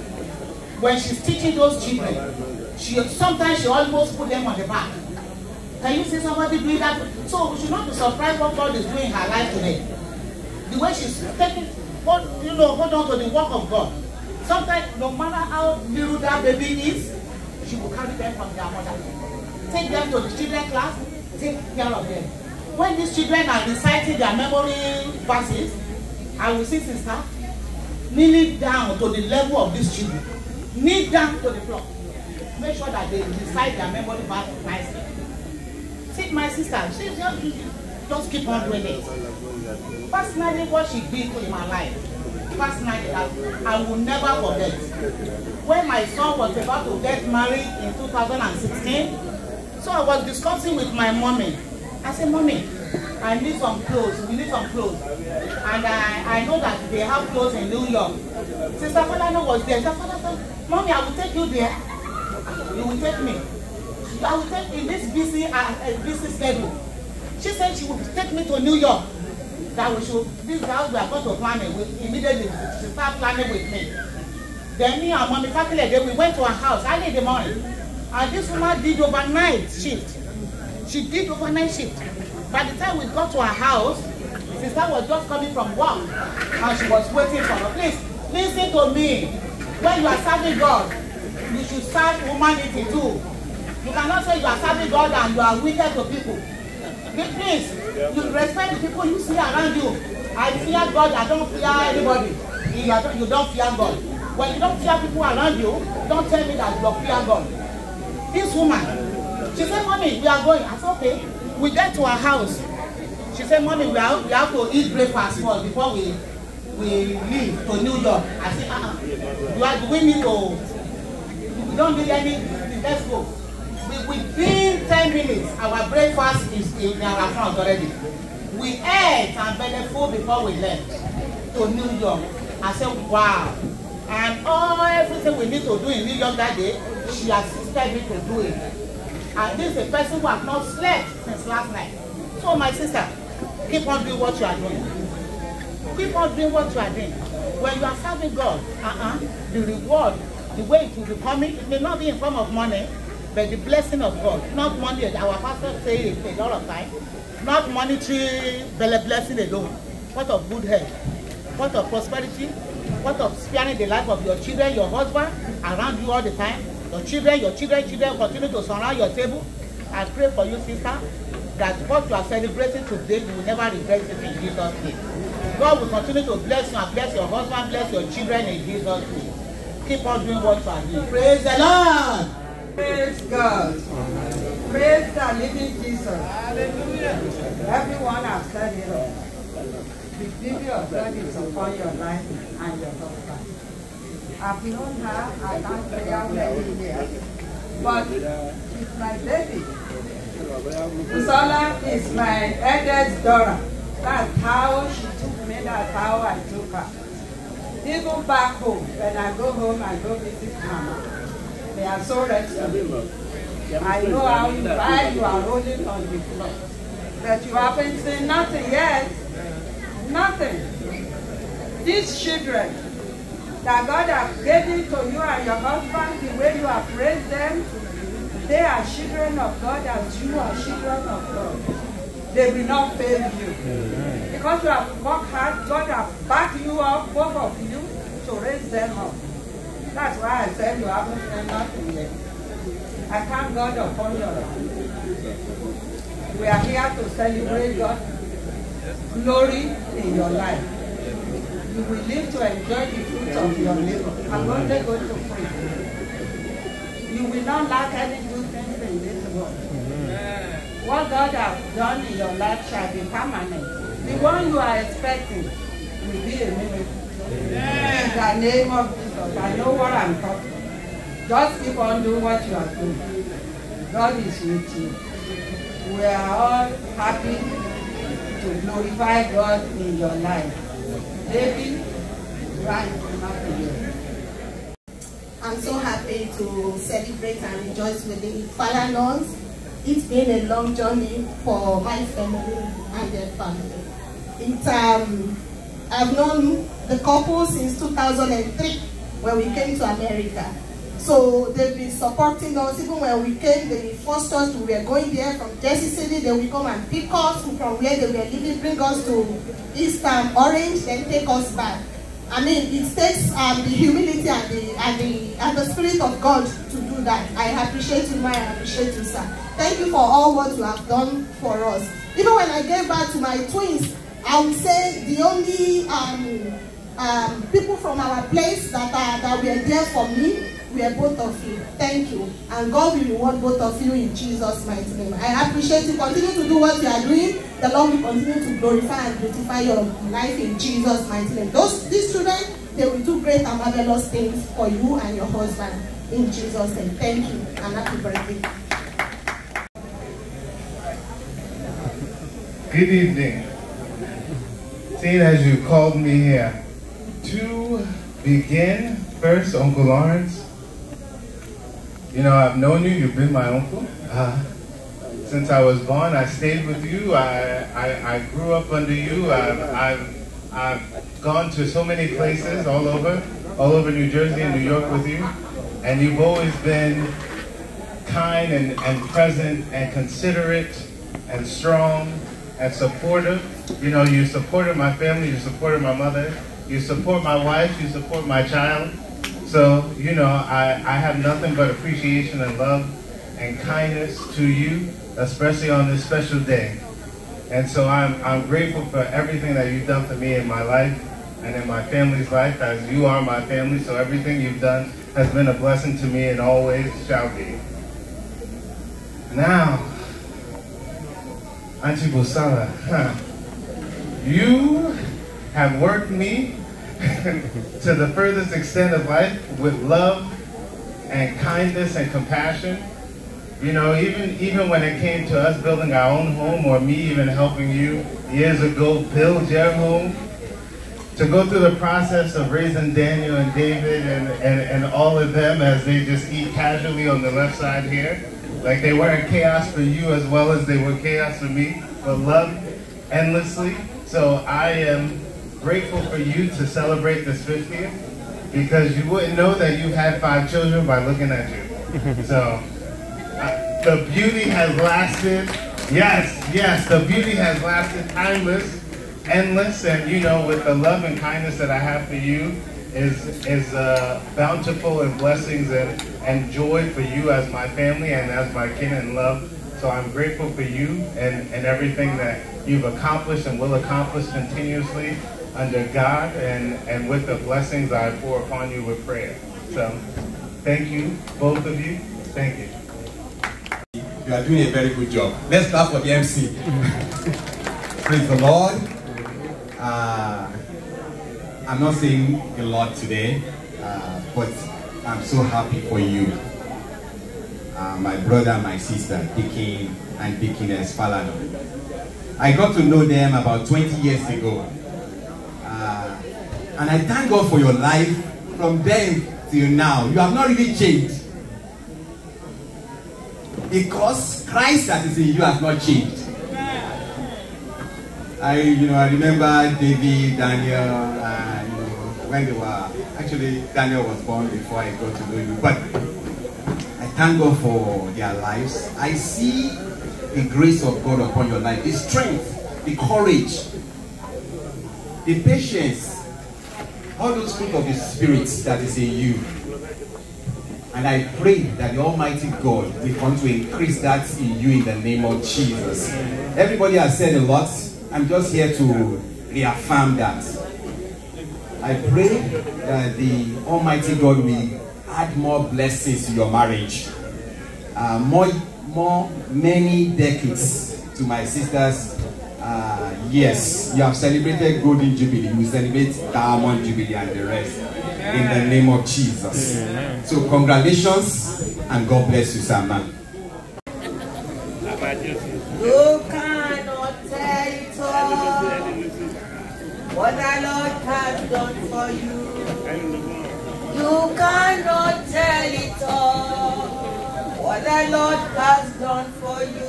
When she's teaching those children, sometimes she almost put them on the back. Can you see somebody doing that? So we should not be surprised what God is doing in her life today. The way she's taking, hold on to the work of God. Sometimes, no matter how little that baby is, she will carry them from their mother. Take them to the children's class, take care of them. When these children are reciting their memory verses, I will see sister kneeling down to the level of these children. Kneel down to the floor. Make sure that they recite their memory verses nicely. See, my sister, she just keep on doing it. Personally, what she did in my life, personally, I will never forget. When my son was about to get married in 2016, so I was discussing with my mommy. I said, Mommy, I need some clothes. We need some clothes. And I know that they have clothes in New York. Sister Falana was there. Sister Falana said, Mommy, I will take you there. You will take me. I will take in this busy schedule. She said she would take me to New York. That we should, this house we are going to plan it with. Immediately, she started planning with me. Then me and Mommy Patilede, we went to her house early in the morning. And this woman did overnight shift. She did overnight shift. By the time we got to her house, sister was just coming from work. And she was waiting for her. Please, listen to me. When you are serving God, you should serve humanity too. You cannot say you are serving God and you are wicked to people. Please, you respect the people you see around you. I fear God, I don't fear anybody. You don't fear God. When you don't fear people around you, don't tell me that you fear God. This woman, she said, Mommy, we are going. I said, okay. We get to her house. She said, Mommy, we have to eat breakfast first before we leave to New York. I said, do we need to, we don't need any, let's go. Within 10 minutes, our breakfast is in our front already. We ate and belly full before we left to New York. I said, wow. And everything we need to do in New York that day, she assisted me to do it. And this is a person who has not slept since last night. So my sister, keep on doing what you are doing. Keep on doing what you are doing. When you are serving God, the reward, the way it will be coming, it may not be in form of money, but the blessing of God, not money. Our pastor say it a lot of time, not monetary blessing alone. What of good health? What of prosperity? What of sparing the life of your children, your husband, around you all the time? Your children continue to surround your table. I pray for you, sister, that what you are celebrating today, you will never regret it in Jesus' name. God will continue to bless you and bless your husband, bless your children in Jesus' name. Keep on doing what you are doing. Praise the Lord. Praise God. Praise the living Jesus. Hallelujah. Everyone has said it all. The beauty of God is upon your life and your husband. I've known her, I can't say how many years, but it's my baby. Usola is my eldest daughter. That's how she took me, that's how I took her. Even back home, when I go home, I go visit Mama. They are so restless. I know how you are rolling on the floor. But you haven't seen nothing yet. Nothing. These children that God has given to you and your husband, the way you have raised them, they are children of God as you are children of God. They will not fail you. Because you have worked hard, God has backed you up, both of you, to raise them up. That's why I said you haven't said nothing yet. I thank God upon your life. We are here to celebrate God's glory in your life. You will live to enjoy the fruits of your labor. I'm only going to pray. You will not lack any good things in this world. What God has done in your life shall be permanent. The one you are expecting will be a miracle. In the name of Jesus, I know what I'm talking about. Just keep on doing what you are doing. God is with you. We are all happy to glorify God in your life. David, right after you. I'm so happy to celebrate and rejoice with the Falanos it's been a long journey for my family and their family. I've known the couple since 2003 when we came to America. So they've been supporting us. Even when we came, they forced us. We were going there from Jersey City. They will come and pick us from where they were living, bring us to East Orange, then take us back. I mean, it takes the humility and the spirit of God to do that. I appreciate you, I appreciate you, sir. Thank you for all what you have done for us. Even when I gave back to my twins, I would say the only people from our place that were there for me were both of you. Thank you. And God will reward both of you in Jesus' mighty name. I appreciate you. Continue to do what you are doing. The Lord will continue to glorify and beautify your life in Jesus' mighty name. These children, they will do great and marvelous things for you and your husband in Jesus' name. Thank you and happy birthday. Good evening. Seeing as you called me here, to begin, first, Uncle Lawrence, you know, I've known you, you've been my uncle. Since I was born, I stayed with you, I grew up under you, I've gone to so many places all over New Jersey and New York with you, and you've always been kind and present and considerate and strong and supportive. You know, you supported my family, you supported my mother, you support my wife, you support my child. So, you know, I have nothing but appreciation and love and kindness to you, especially on this special day. And so I'm grateful for everything that you've done for me in my life and in my family's life, as you are my family, so everything you've done has been a blessing to me and always shall be. Now, Auntie Busala, you have worked me to the furthest extent of life with love and kindness and compassion. You know, even when it came to us building our own home, or me even helping you years ago build your home, to go through the process of raising Daniel and David and all of them as they just eat casually on the left side here. Like they weren't chaos for you as well as they were chaos for me, but loved endlessly. So I am grateful for you to celebrate this 50th, because you wouldn't know that you've had 5 children by looking at you. So the beauty has lasted, yes, the beauty has lasted timeless, endless, and you know, with the love and kindness that I have for you is bountiful in blessings and joy for you as my family and as my kin and love. So I'm grateful for you and everything that you've accomplished and will accomplish continuously under God and with the blessings I pour upon you with prayer. So thank you, both of you. Thank you. You are doing a very good job. Let's clap for the MC. Praise the Lord. I'm not saying a lot today, but I'm so happy for you. My brother and my sister, Dickie and Dickiness Falano. I got to know them about 20 years ago. And I thank God for your life from then till now. You have not really changed. Because Christ that is in you has not changed. I remember David, Daniel, and when they were, actually Daniel was born before I got to know you. But I thank God for their lives. I see the grace of God upon your life, the strength, the courage, the patience, all those fruit of the Spirit that is in you. And I pray that the Almighty God will come to increase that in you in the name of Jesus. Everybody has said a lot. I'm just here to reaffirm that. I pray that the Almighty God will add more blessings to your marriage. Many decades to my sisters. Yes, you have celebrated Golden Jubilee. You will celebrate Diamond Jubilee and the rest. In the name of Jesus. Amen. So congratulations and God bless you, sir, man. You cannot tell it all what the Lord has done for you. You cannot tell it all what the Lord has done for you.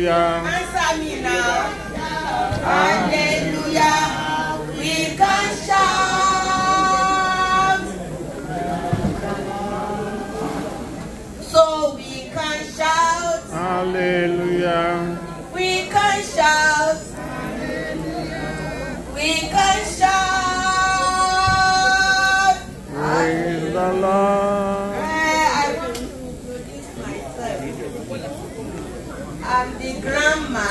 Hallelujah. Answer me now. Hallelujah. We can shout. So we can shout. Hallelujah. We can shout. We can shout. Praise the Lord. I will introduce myself. I'm the grandma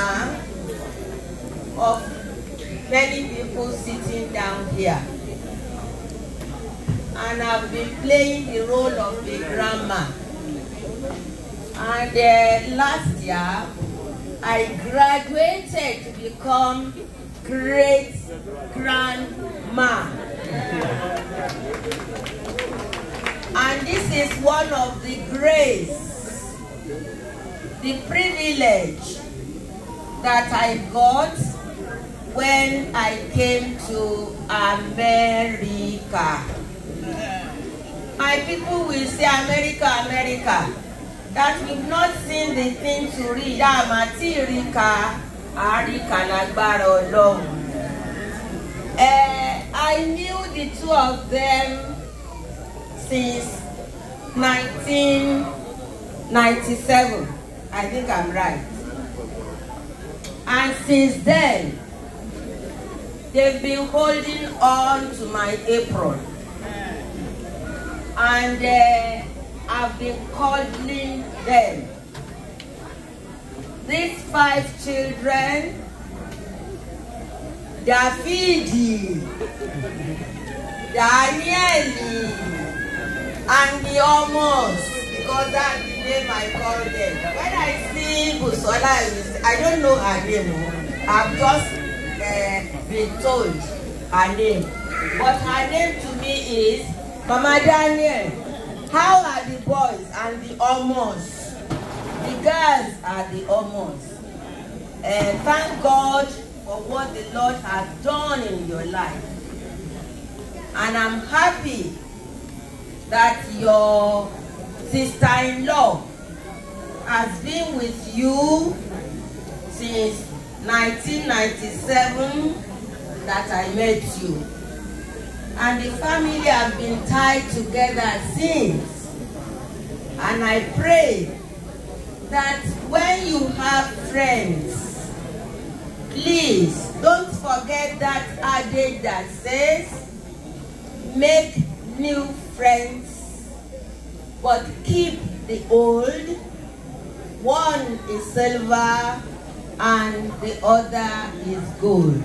of many people sitting down here. And I've been playing the role of the grandma. And last year, I graduated to become great grandma. And this is one of the grace, the privilege that I got when I came to America. My people will say America, America. That we've not seen the thing to read. I knew the two of them since 1997. I think I'm right. And since then, they've been holding on to my apron. And I've been cuddling them. These 5 children, Davidi, Daniel, and the almost, because that's the name I call them. When I see Busola, I don't know her name. I've just been told her name. But her name to me is Mama Daniel. How are the boys and the almost? The girls are the almost. Thank God for what the Lord has done in your life. And I'm happy that your sister-in-law has been with you since 1997 that I met you. And the family have been tied together since. And I pray that when you have friends, please don't forget that adage that says, make new friends, but keep the old. One is silver and the other is gold.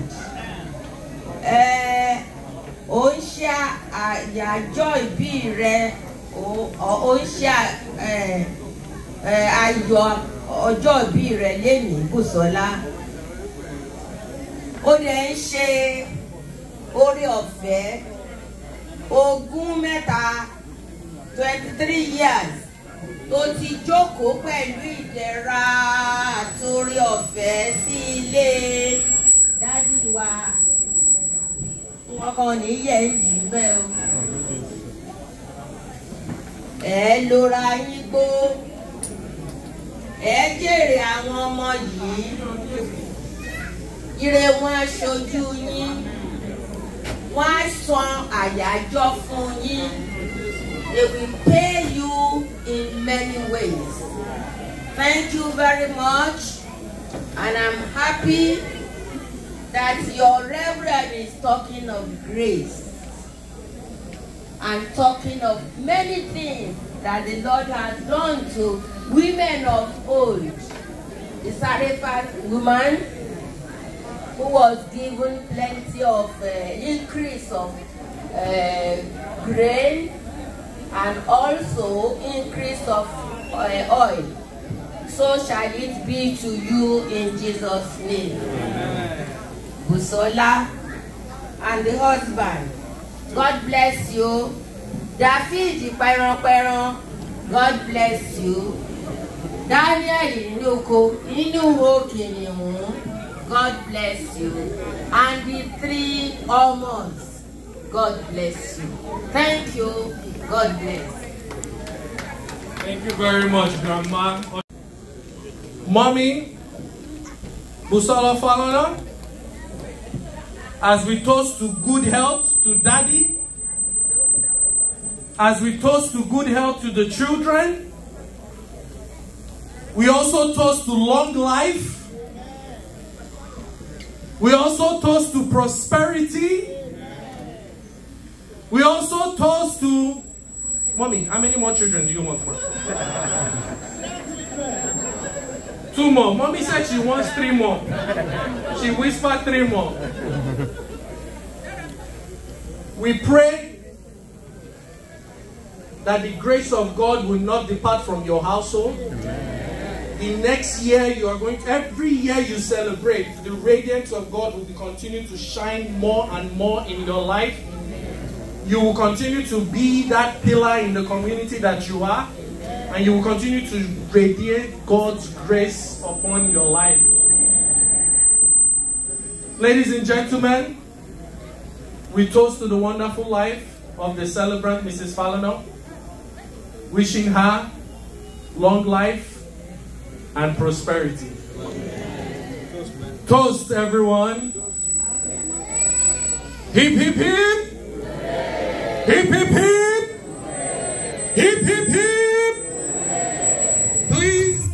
Oṣia àyájọ́ ìbí rẹ, oṣia ayọ̀ ọjọ́ ìbí rẹ lénìí Bùsọ́lá. Ó dẹ̀ ń ṣe oore ọ̀fẹ́ ogún mẹ́ta 23 years tó ti jókòó pẹ̀lú ìdẹ̀ra àtòrí ọ̀fẹ́ sí ilé dádì wa. Wọ́n kàn ní yẹ̀ ń dì bẹ́ẹ̀ o. Ẹ lora yín gbó. Ẹ jèrè àwọn ọmọ yìí. Ire wọn aṣojú yín. Wọ́n á san àyájọ́ fún yín. They will pay you in many ways. Thank you very much. And I'm happy that your reverend is talking of grace and talking of many things that the Lord has done to women of old. The Sarephat woman who was given plenty of increase of grain and also increase of oil. So shall it be to you in Jesus' name. Busola and the husband, God bless you. David Pairon, God bless you. Daniel Inoko, God bless you. And the 3 almonds, God bless you. Thank you. God bless. Thank you very much, Grandma. Mommy, Busola Falana, as we toast to good health to Daddy, as we toast to good health to the children, we also toast to long life. We also toast to prosperity. We also toast to... Mommy, how many more children do you want for? 2 more. Mommy said she wants 3 more. She whispered 3 more. We pray that the grace of God will not depart from your household. The next year you are going to, every year you celebrate, the radiance of God will continue to shine more and more in your life. You will continue to be that pillar in the community that you are, and you will continue to radiate God's grace upon your life. Ladies and gentlemen, we toast to the wonderful life of the celebrant, Mrs. Falana, wishing her long life and prosperity. Toast, everyone. Hip, hip, hip. Hip, hip, hip. Hip, hip, hip. Please.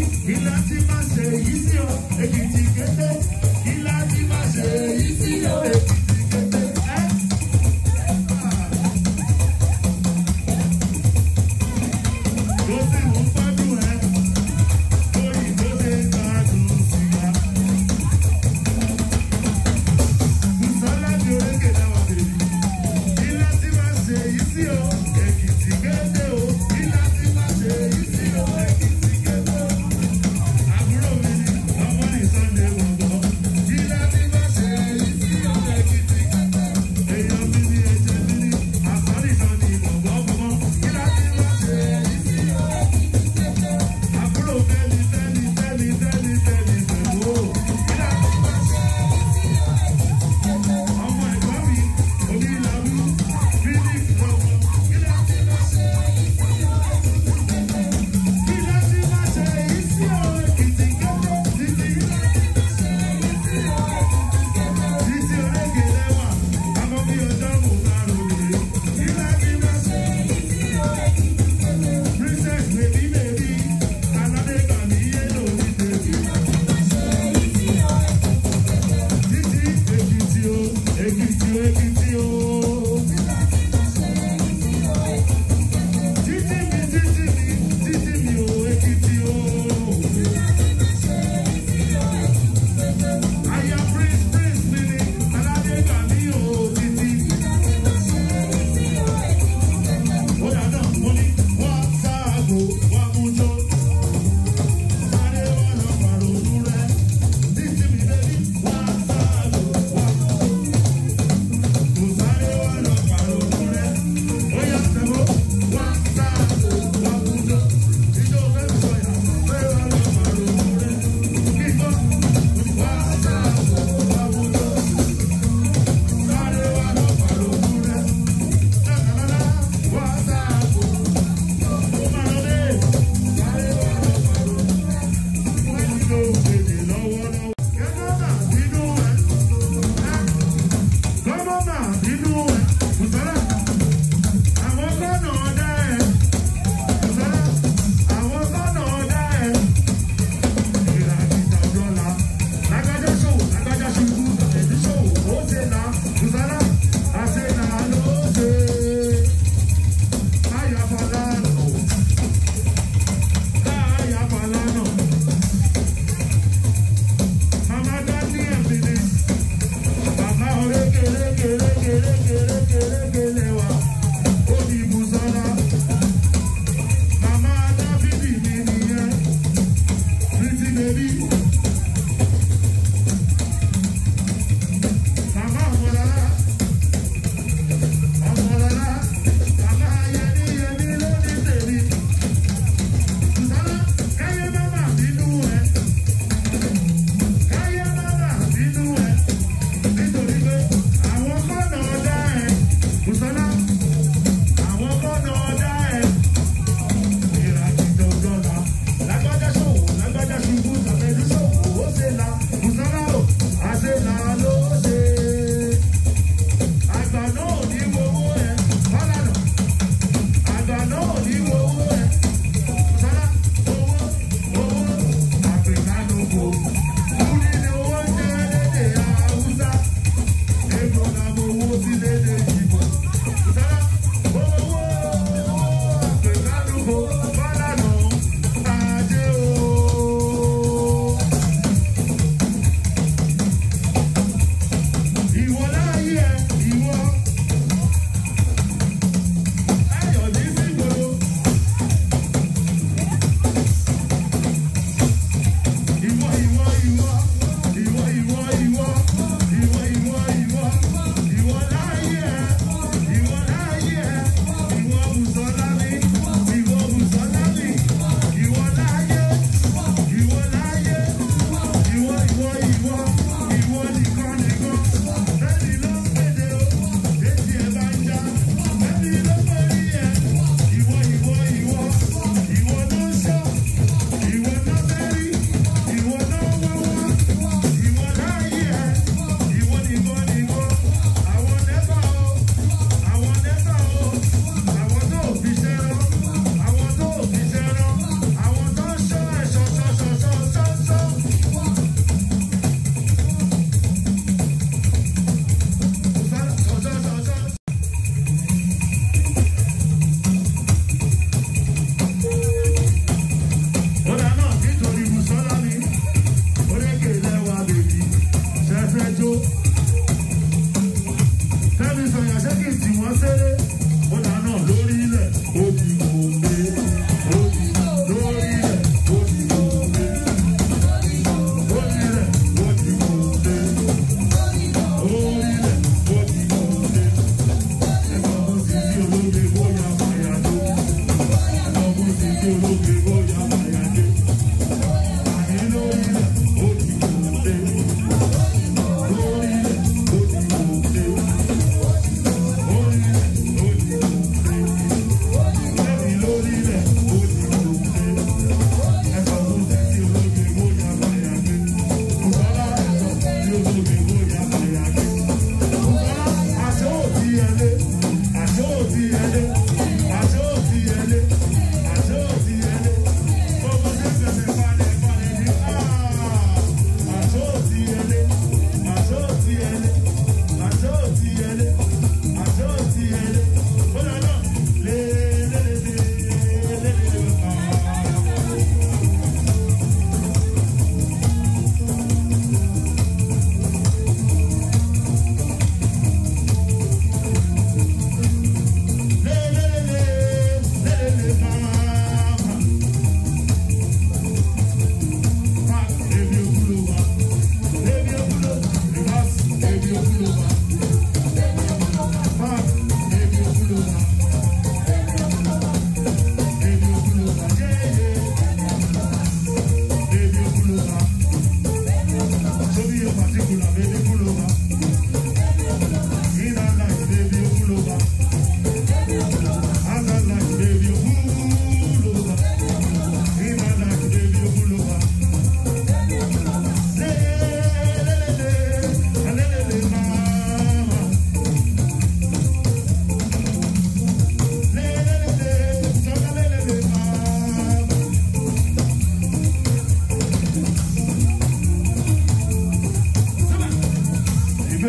kí láti má ṣe yí sí o, Èkìtì kété, kí láti má ṣe yí sí o, Èkìtì kété. Tó sì ń gbádùn ẹ, lórí tó ṣe ń gbádùn sí wa. Bùsọ́lá ti orékè náà bèbí, kí láti má ṣe yí sí o, Èkìtì kété o, kí láti má ṣe yí sí o, Èkìtì kété o. Àbúrò mi ni ọmọ ní Sunday wọ̀gbọ́, kí láti má ṣe yí sí o, Èkìtì.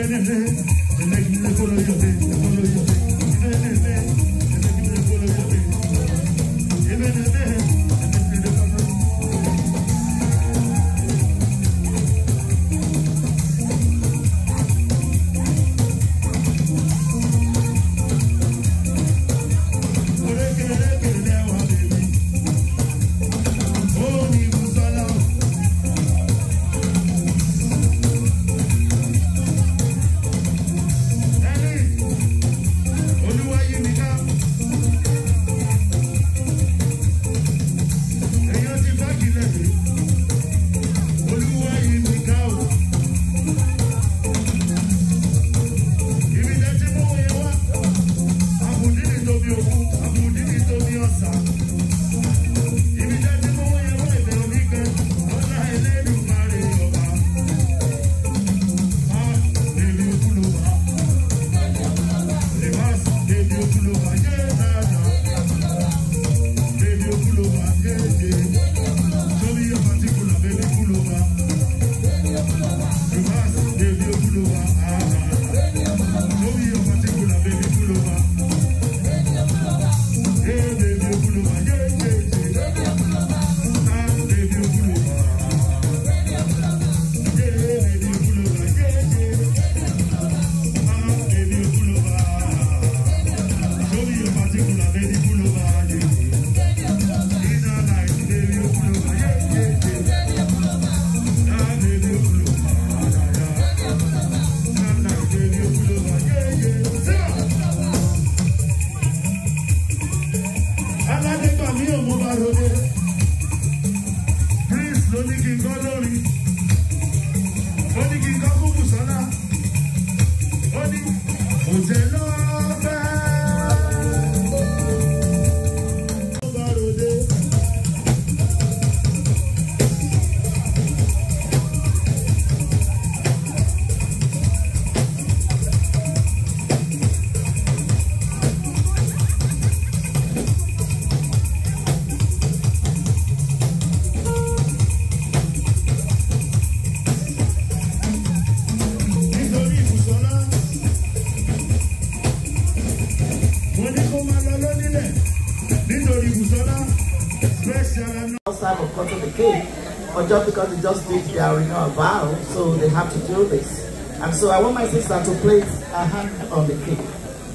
Outside of cutting the cake, or just because they just did their vow, so they have to do this. And so I want my sister to place her hand on the cake.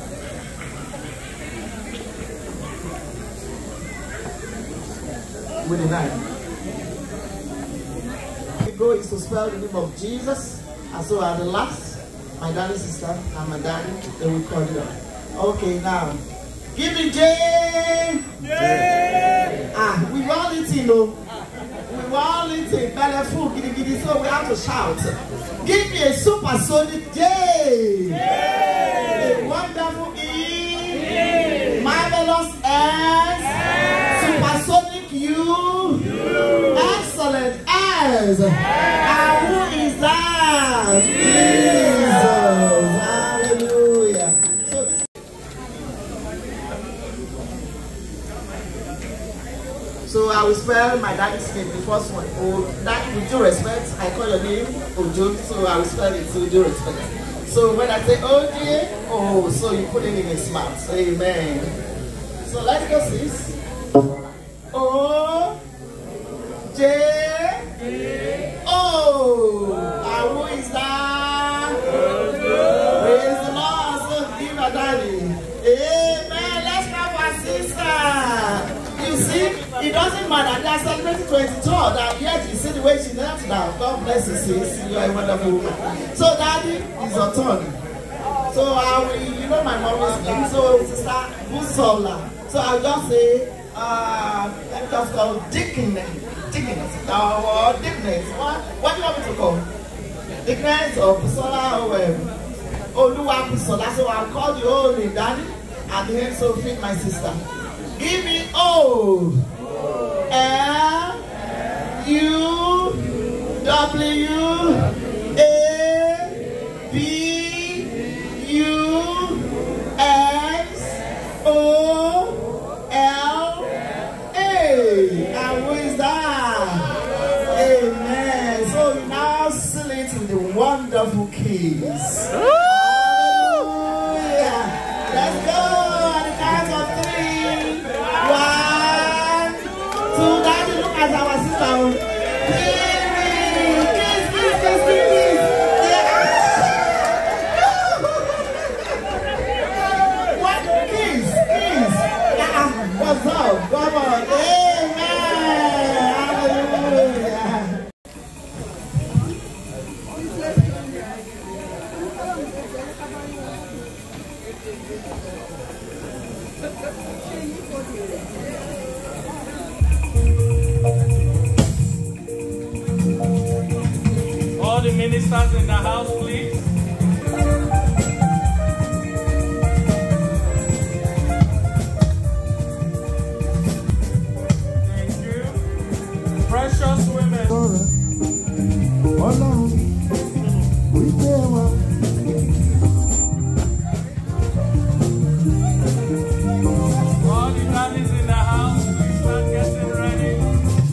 With the knife. The goal is to spell the name of Jesus, and so at the last, my daddy sister and my daddy, they will call it out. Okay, now, give me J. J. Ah, we've all eaten, though. We've all eaten, belly full, giddy giddy, so we have to shout. Give me a supersonic J. J. A wonderful E. Marvelous S. Supersonic U. Excellent S. And who is that? Jesus. Hallelujah. So I will spell my daddy's name, the first one. Oh, that with due respect, I call your name Ojo, so I will spell it with due respect. So when I say OJ, oh, so you put it in his mouth. Amen. So let's go, sis. O J O. And who is that? Praise the Lord. So give our daddy. Amen. Let's have our sister. You see, it doesn't matter. They are celebrating 23rd, and yet you see the way she knelt down. God bless you, sis. You are a wonderful woman. So, daddy, it's your turn. So, you know my mommy's name. So, sister Busola. So, I'll just say, let me just call Dickness. Or Dickness. What do you want me to call? Dickness or Busola or Oluwa Busola. So, I'll call you only daddy. And then, so feed my sister. Give me O L U W A B U X O L A. And who is that? Amen. So you now seal it in the wonderful kiss. Hallelujah. Let's go at the count of 3. 1, 2. Daddy, look at our sister. Kiss. What? Kiss. What's up? Come on. Amen. Hallelujah. All the ministers in the house, please. Thank you. Precious women. All the daddies in the house, please start getting ready.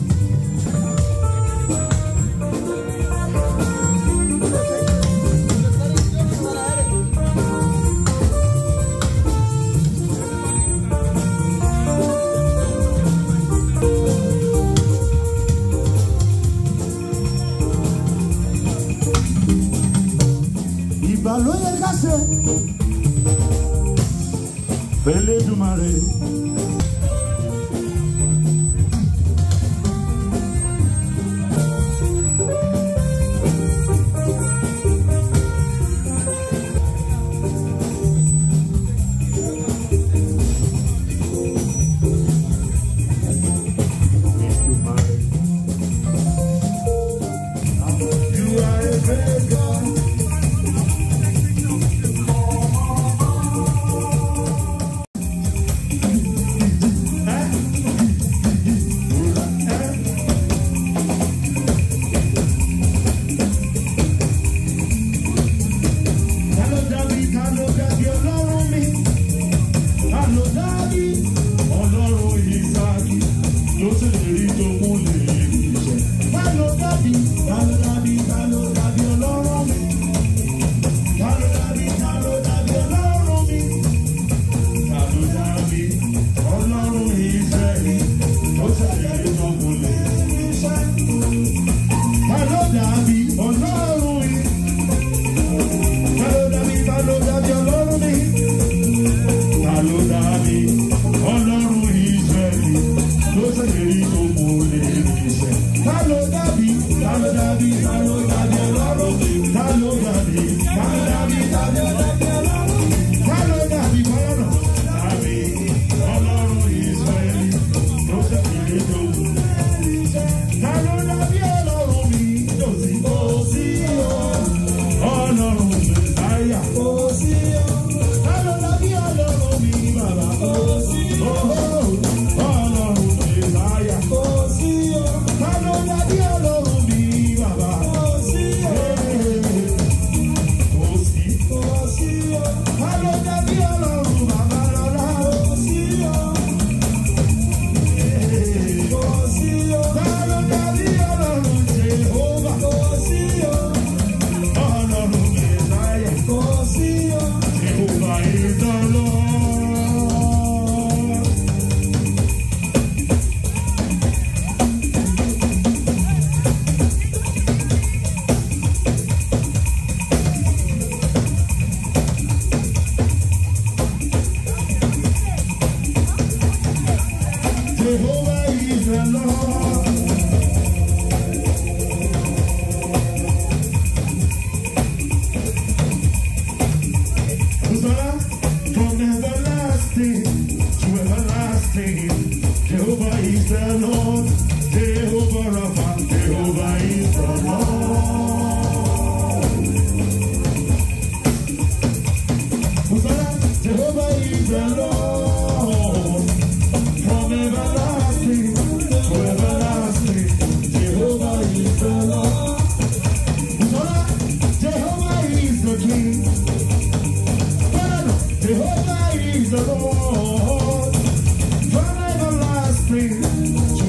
Ìbàlóyè kásẹ̀ Elédùmarè. You are a great God.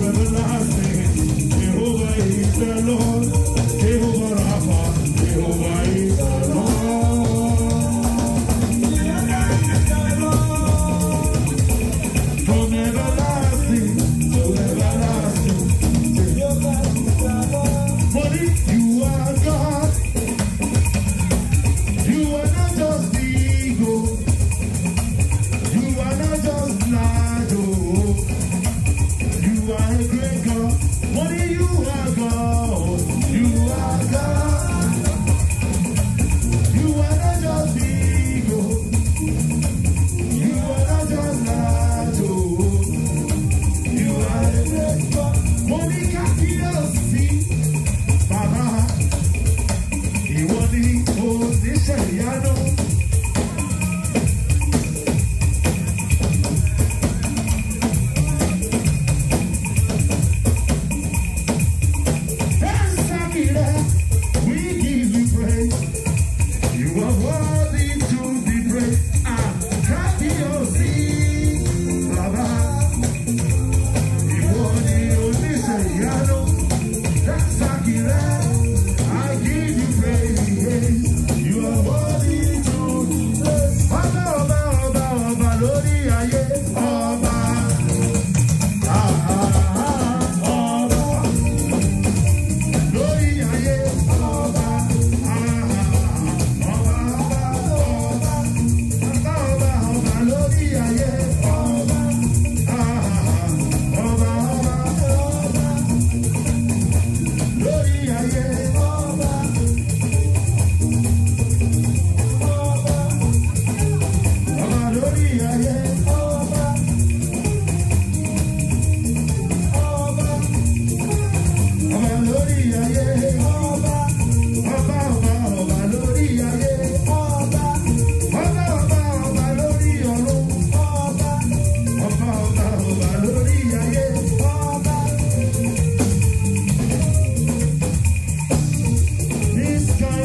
Jehovah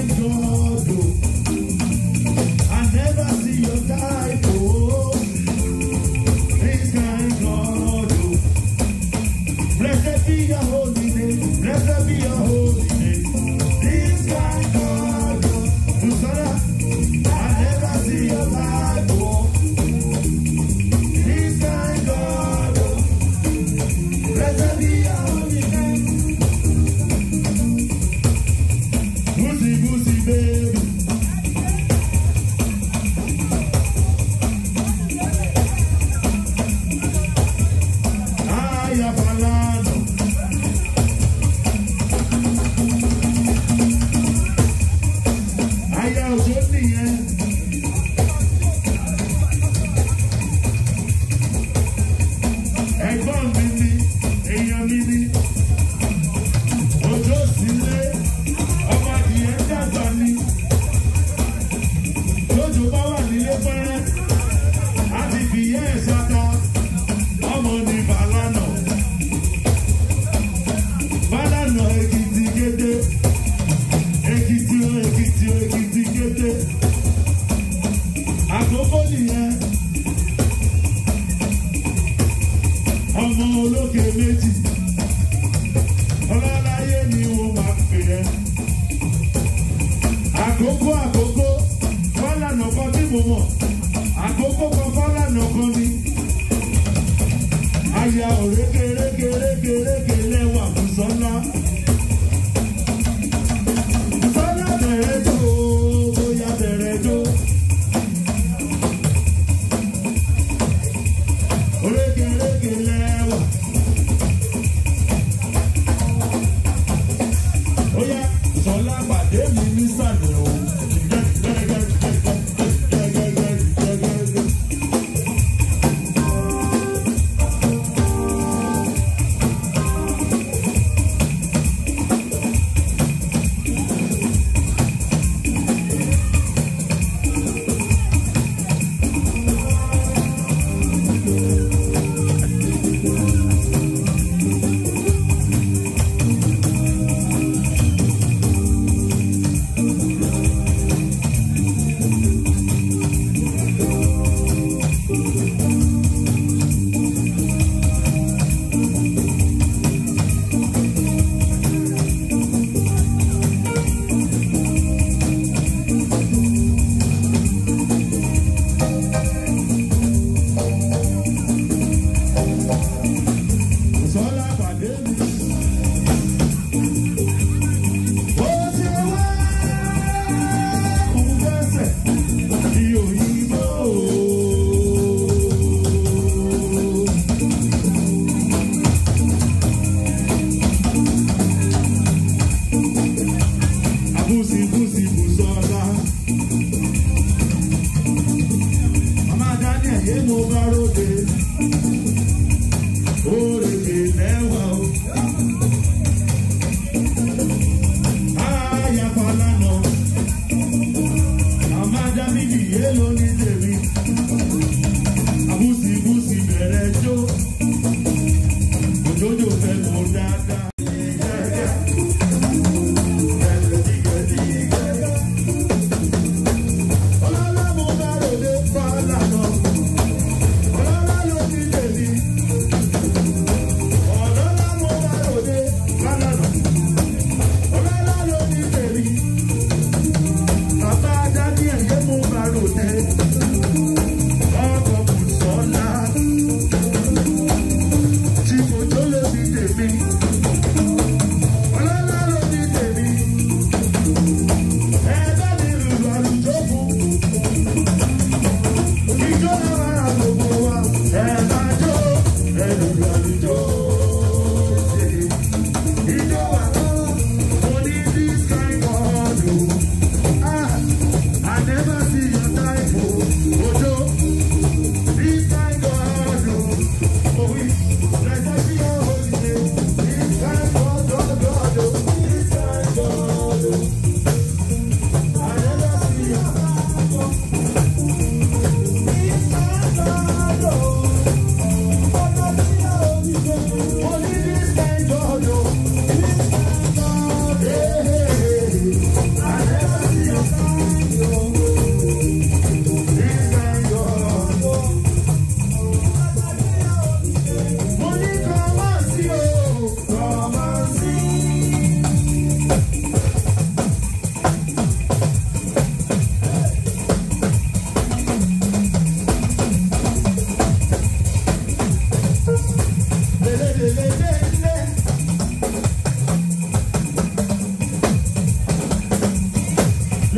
kind God, oh. I never see your type, oh. This kind God, oh. Blessed be your holy name, blessed be your holy name. This kind God, oh. Hosanna, I never see your type, oh. This kind God, oh. Blessed be your holy name. Goosey, goosey, baby.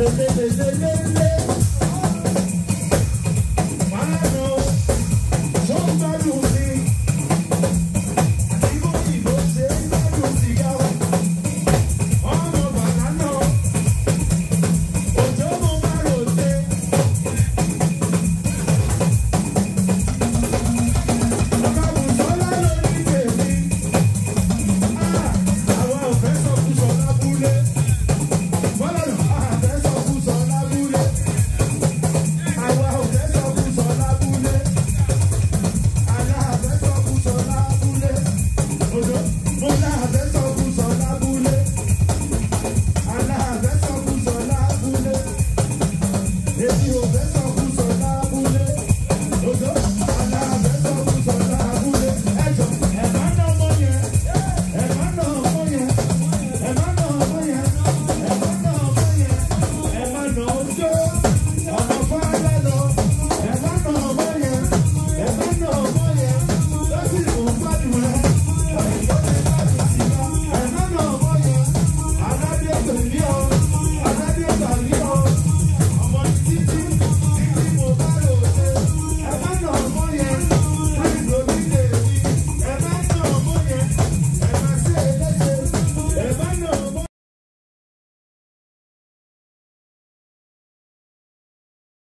le le le le le le.